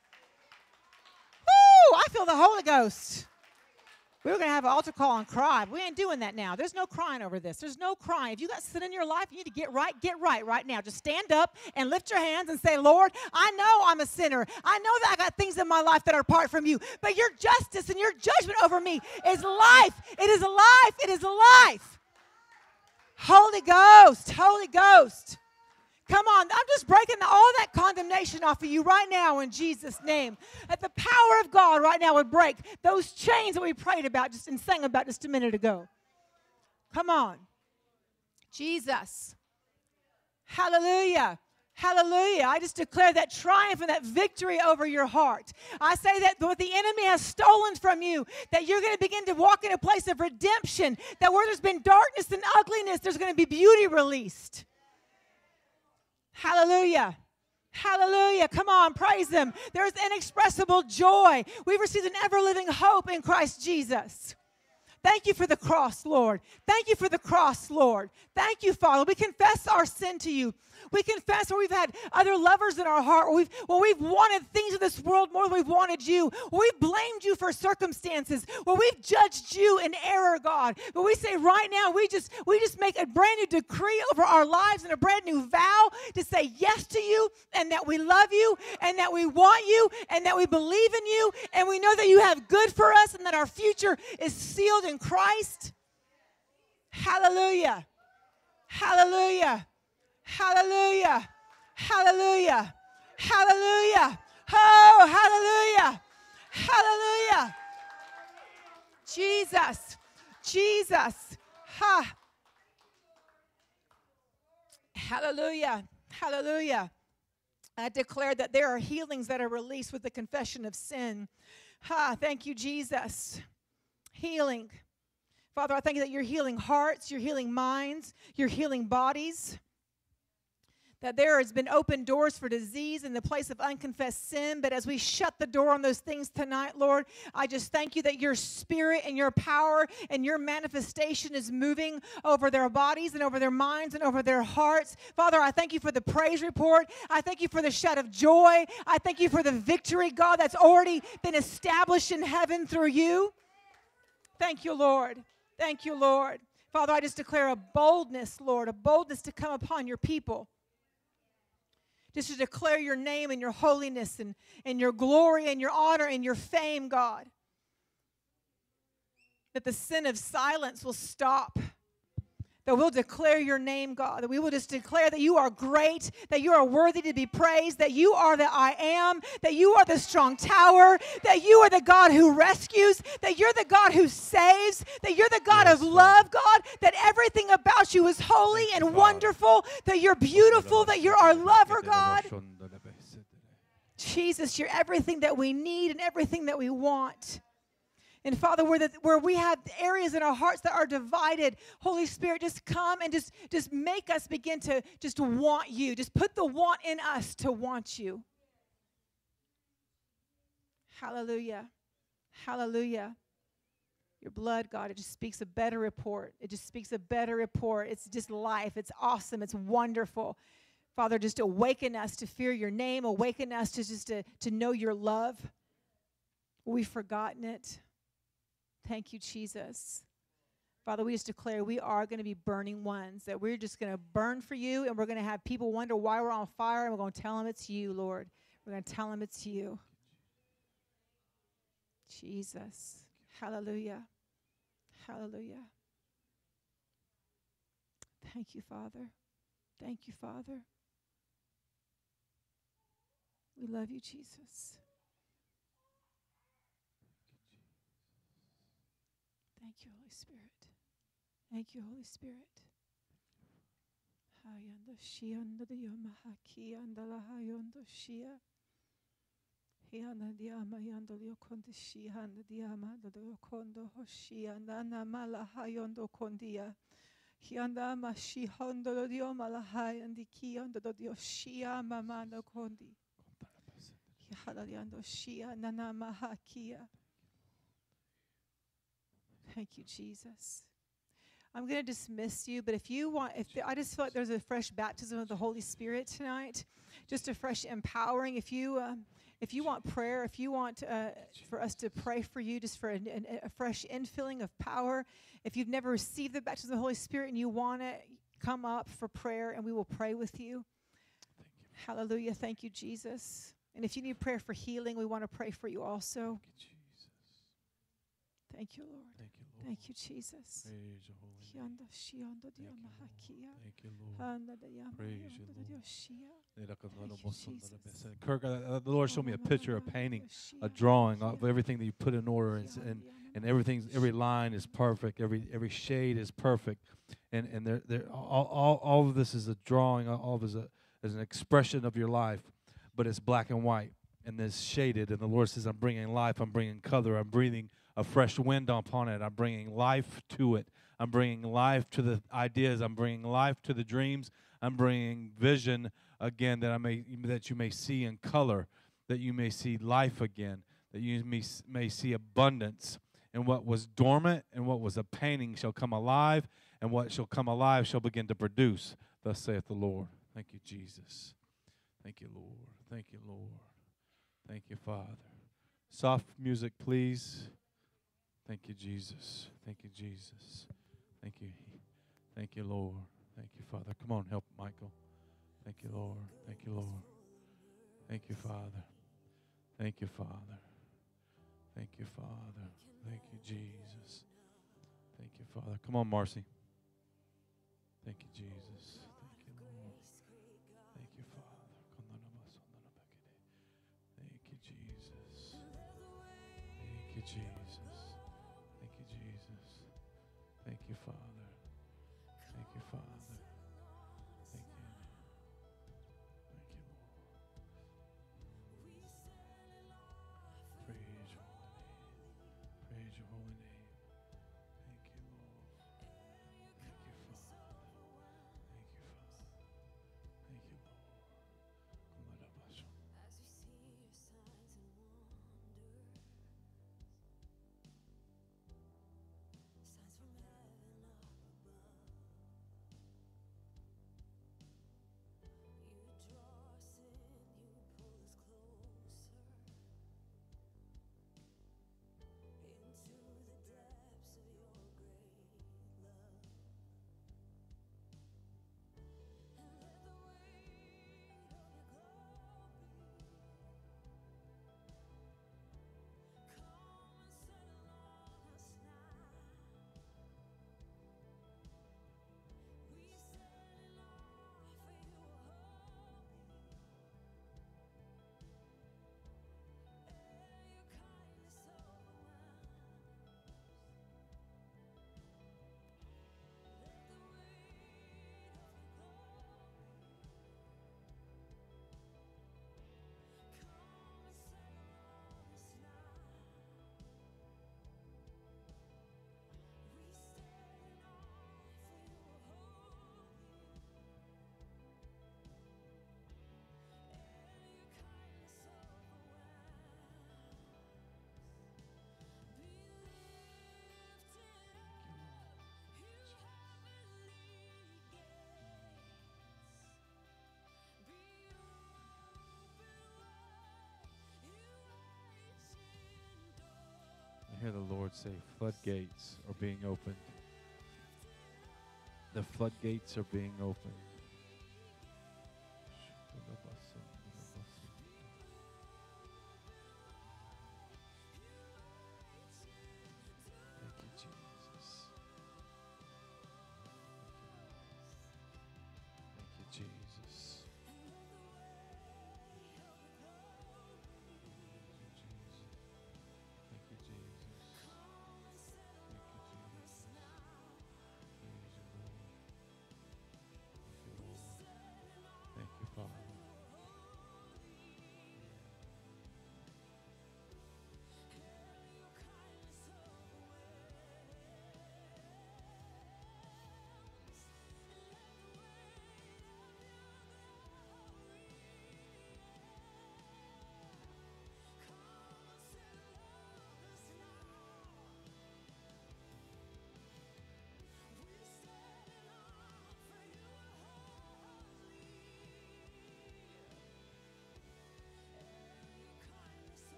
Woo! I feel the Holy Ghost. We were going to have an altar call and cry. We ain't doing that now. There's no crying over this. There's no crying. If you got sin in your life, you need to get right now. Just stand up and lift your hands and say, Lord, I know I'm a sinner. I know that I got things in my life that are apart from you. But your justice and your judgment over me is life. It is life. It is life. Holy Ghost, Holy Ghost. Come on, I'm just breaking all that condemnation off of you right now in Jesus' name. That the power of God right now would break those chains that we prayed about just and sang about just a minute ago. Come on. Jesus. Hallelujah. Hallelujah. I just declare that triumph and that victory over your heart. I say that what the enemy has stolen from you, that you're going to begin to walk in a place of redemption, that where there's been darkness and ugliness, there's going to be beauty released. Hallelujah. Hallelujah. Come on, praise Him. There is inexpressible joy. We've received an ever-living hope in Christ Jesus. Thank you for the cross, Lord. Thank you for the cross, Lord. Thank you, Father. We confess our sin to you. We confess where we've had other lovers in our heart, where we've wanted things of this world more than we've wanted you, where we've blamed you for circumstances, where we've judged you in error, God. But we say right now, we just make a brand new decree over our lives and a brand new vow to say yes to you, and that we love you, and that we want you, and that we believe in you, and we know that you have good for us, and that our future is sealed in Christ. Hallelujah. Hallelujah. Hallelujah. Hallelujah. Hallelujah. Oh, hallelujah. Hallelujah. Jesus. Jesus. Ha. Hallelujah. Hallelujah. I declare that there are healings that are released with the confession of sin. Ha. Thank you, Jesus. Healing. Father, I thank you that you're healing hearts, you're healing minds, you're healing bodies. That there has been open doors for disease in the place of unconfessed sin. But as we shut the door on those things tonight, Lord, I just thank you that your spirit and your power and your manifestation is moving over their bodies and over their minds and over their hearts. Father, I thank you for the praise report. I thank you for the shout of joy. I thank you for the victory, God, that's already been established in heaven through you. Thank you, Lord. Thank you, Lord. Father, I just declare a boldness, Lord, a boldness to come upon your people. Just to declare your name and your holiness and your glory and your honor and your fame, God. That the sin of silence will stop. That we'll declare your name, God. That we will just declare that you are great, that you are worthy to be praised, that you are the I am, that you are the strong tower, that you are the God who rescues, that you're the God who saves, that you're the God of love, God, that everything about you is holy and wonderful, that you're beautiful, that you're our lover, God. Jesus, you're everything that we need and everything that we want. And Father, where we have areas in our hearts that are divided, Holy Spirit, just come and just make us begin to just want you. Just put the want in us to want you. Hallelujah. Hallelujah. Your blood, God, it just speaks a better report. It just speaks a better report. It's just life. It's awesome. It's wonderful. Father, just awaken us to fear your name. Awaken us to know your love. We've forgotten it. Thank you, Jesus. Father, we just declare we are going to be burning ones, that we're just going to burn for you, and we're going to have people wonder why we're on fire, and we're going to tell them it's you, Lord. We're going to tell them it's you. Jesus. Hallelujah. Hallelujah. Thank you, Father. Thank you, Father. We love you, Jesus. Thank you, Holy Spirit. Thank you, Holy Spirit. Thank you, Jesus. I'm going to dismiss you, but I just feel like there's a fresh baptism of the Holy Spirit tonight, just a fresh empowering. If you want prayer, if you want for us to pray for you, just for a fresh infilling of power, if you've never received the baptism of the Holy Spirit and you want it, come up for prayer and we will pray with you. Hallelujah. Thank you, Jesus. And if you need prayer for healing, we want to pray for you also. Thank you, Lord. Thank you, Lord. Thank you, Jesus. Praise your holy name. Yanda shiyanda Thank you, diyama Lord. hakiya. Thank you, Lord. Handa diyama Praise you, yanda Lord. diyoshiya. Jesus. Kirk, the Lord showed me a picture, a painting, a Diyoshiya. drawing of Hiya. everything that you put in order, and everything, every line is perfect, every shade is perfect, and all of this is a drawing, all of it is an expression of your life, but it's black and white, and it's shaded, and the Lord says, I'm bringing life, I'm bringing color, I'm breathing a fresh wind upon it, I'm bringing life to it, I'm bringing life to the ideas, I'm bringing life to the dreams, I'm bringing vision again, that you may see in color, that you may see life again, that you may see abundance. And what was dormant and what was a painting shall come alive, and what shall come alive shall begin to produce. Thus saith the Lord. Thank you, Jesus. Thank you, Lord. Thank you, Lord. Thank you, Father. Soft music, please. Thank you, Jesus. Thank you, Jesus. Thank you. Thank you, Lord. Thank you, Father. Come on, help Michael. Thank you, Lord. Thank you, Lord. Thank you, Father. Thank you, Father. Thank you, Father. Thank you, Jesus. Thank you, Father. Come on, Marcy. Thank you, Jesus. Thank you, Lord. Thank you, Father. Thank you, Jesus. Thank you, Jesus. Thank you, Jesus. Thank you, Father. Thank you, Father. Thank you. Thank you, Lord. Praise your holy name. Praise your holy name. Thank you, Lord. Thank you, Father. Thank you, Father. Thank you, Lord. I hear the Lord say, floodgates are being opened. The floodgates are being opened. Thank you, Jesus. Thank you, Jesus. Thank you, Jesus. Thank you, Jesus. Praise you, Lord.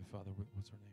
Father. What's her name?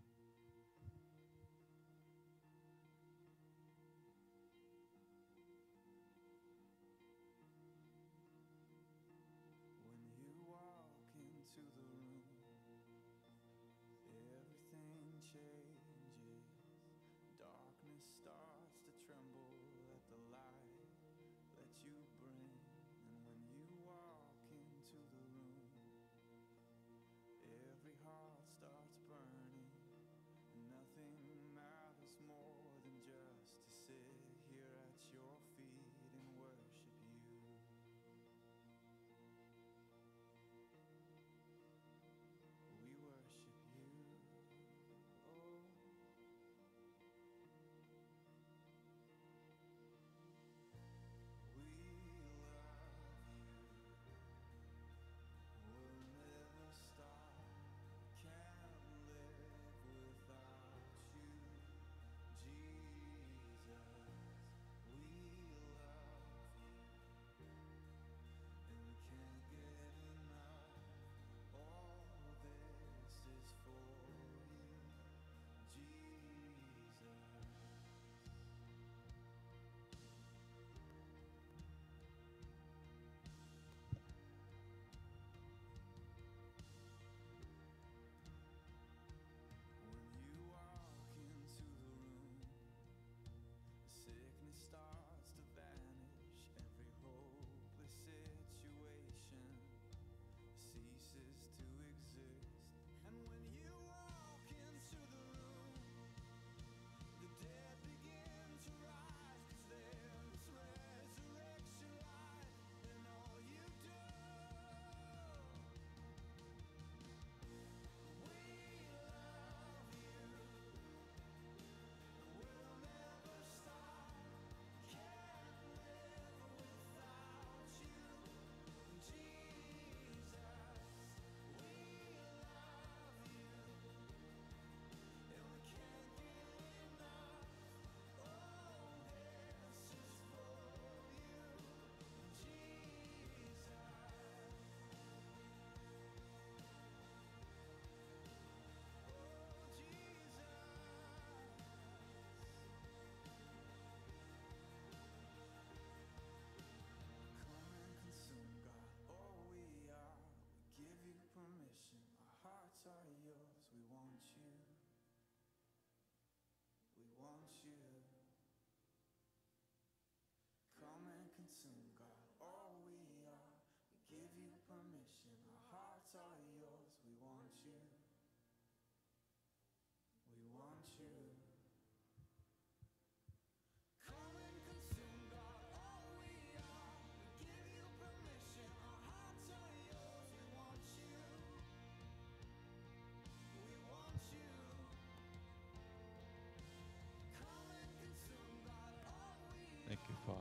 Thank you, Father.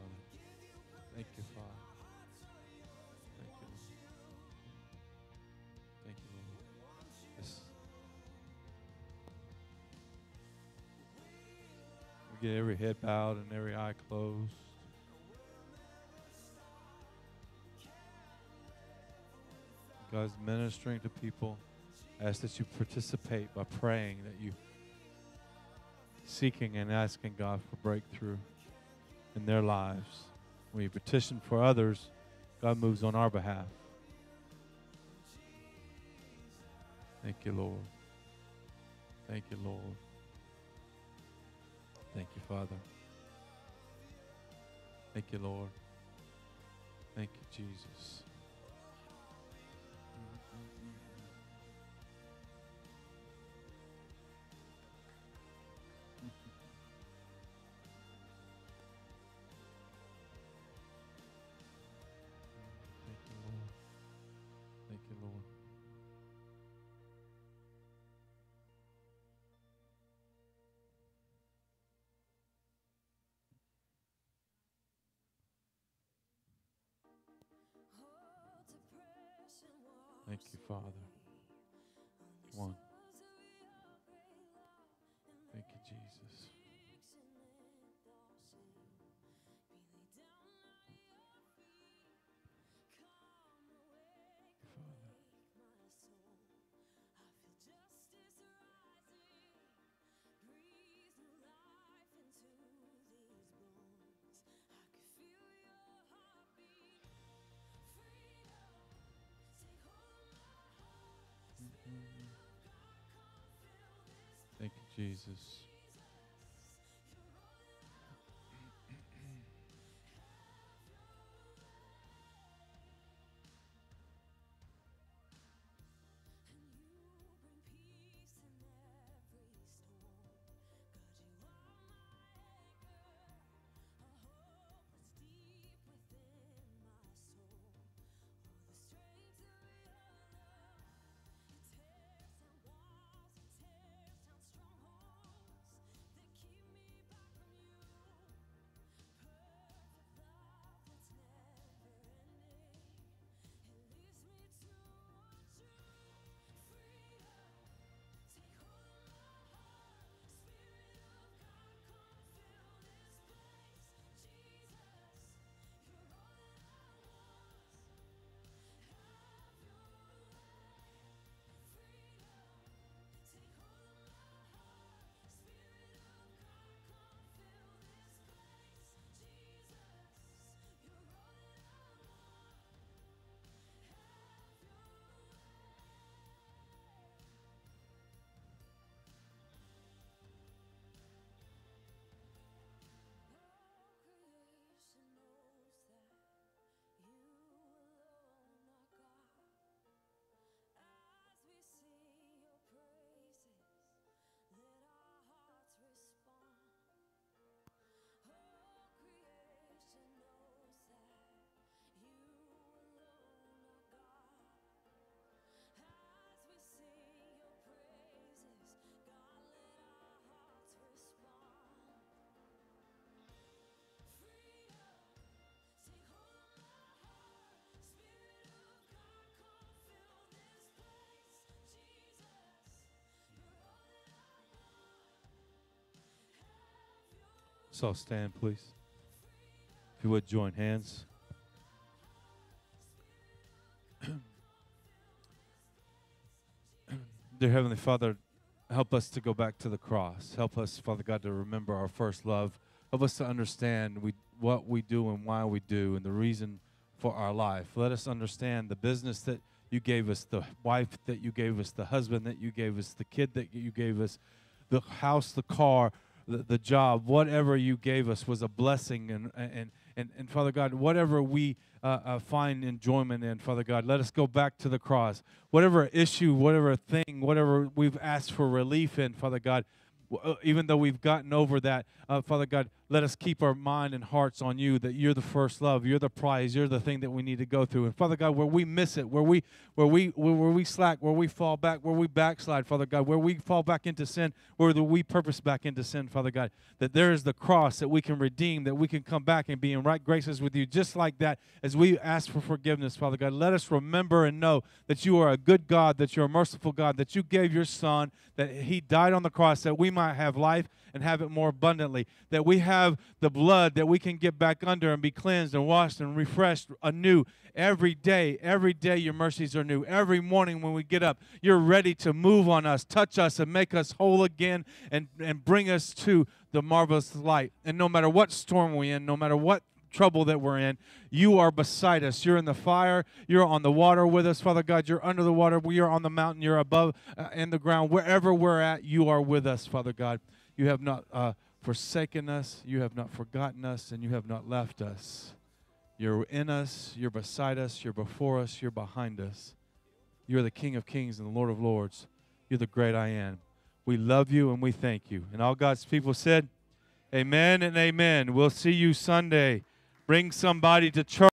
Thank you, Father. Thank you, Lord. Thank you, Lord. Yes. We get every head bowed and every eye closed. God's ministering to people. I ask that you participate by praying, that you seeking and asking God for breakthrough in their lives. When you petition for others, God moves on our behalf. Thank you, Lord. Thank you, Lord. Thank you, Father. Thank you, Lord. Thank you, Jesus. Thank you, Lord. Thank you, Lord. Thank you, Father. One. Thank you, Jesus. Father. Jesus. So stand, please. If you would join hands. Dear Heavenly Father, help us to go back to the cross. Help us, Father God, to remember our first love. Help us to understand what we do and why we do and the reason for our life. Let us understand the business that you gave us, the wife that you gave us, the husband that you gave us, the kid that you gave us, the house, the car, the job, whatever you gave us was a blessing. And Father God, whatever we find enjoyment in, Father God, let us go back to the cross. Whatever issue, whatever thing, whatever we've asked for relief in, Father God, even though we've gotten over that, Father God, let us keep our mind and hearts on you, that you're the first love, you're the prize, you're the thing that we need to go through. And Father God, where we miss it, where we slack, where we fall back, where we backslide, Father God, where we fall back into sin, where we purpose back into sin, Father God, that there is the cross that we can redeem, that we can come back and be in right graces with you, just like that. As we ask for forgiveness, Father God, let us remember and know that you are a good God, that you're a merciful God, that you gave your Son, that he died on the cross that we might have life and have it more abundantly, that we have the blood that we can get back under and be cleansed and washed and refreshed anew every day. Every day your mercies are new. Every morning when we get up, you're ready to move on us, touch us, and make us whole again and bring us to the marvelous light. And no matter what storm we're in, no matter what trouble that we're in, you are beside us. You're in the fire. You're on the water with us, Father God. You're under the water. We are on the mountain. You're above in the ground. Wherever we're at, you are with us, Father God. You have not forsaken us. You have not forgotten us, and you have not left us. You're in us. You're beside us. You're before us. You're behind us. You're the King of Kings and the Lord of Lords. You're the great I am. We love you and we thank you. And all God's people said, amen and amen. We'll see you Sunday. Bring somebody to church.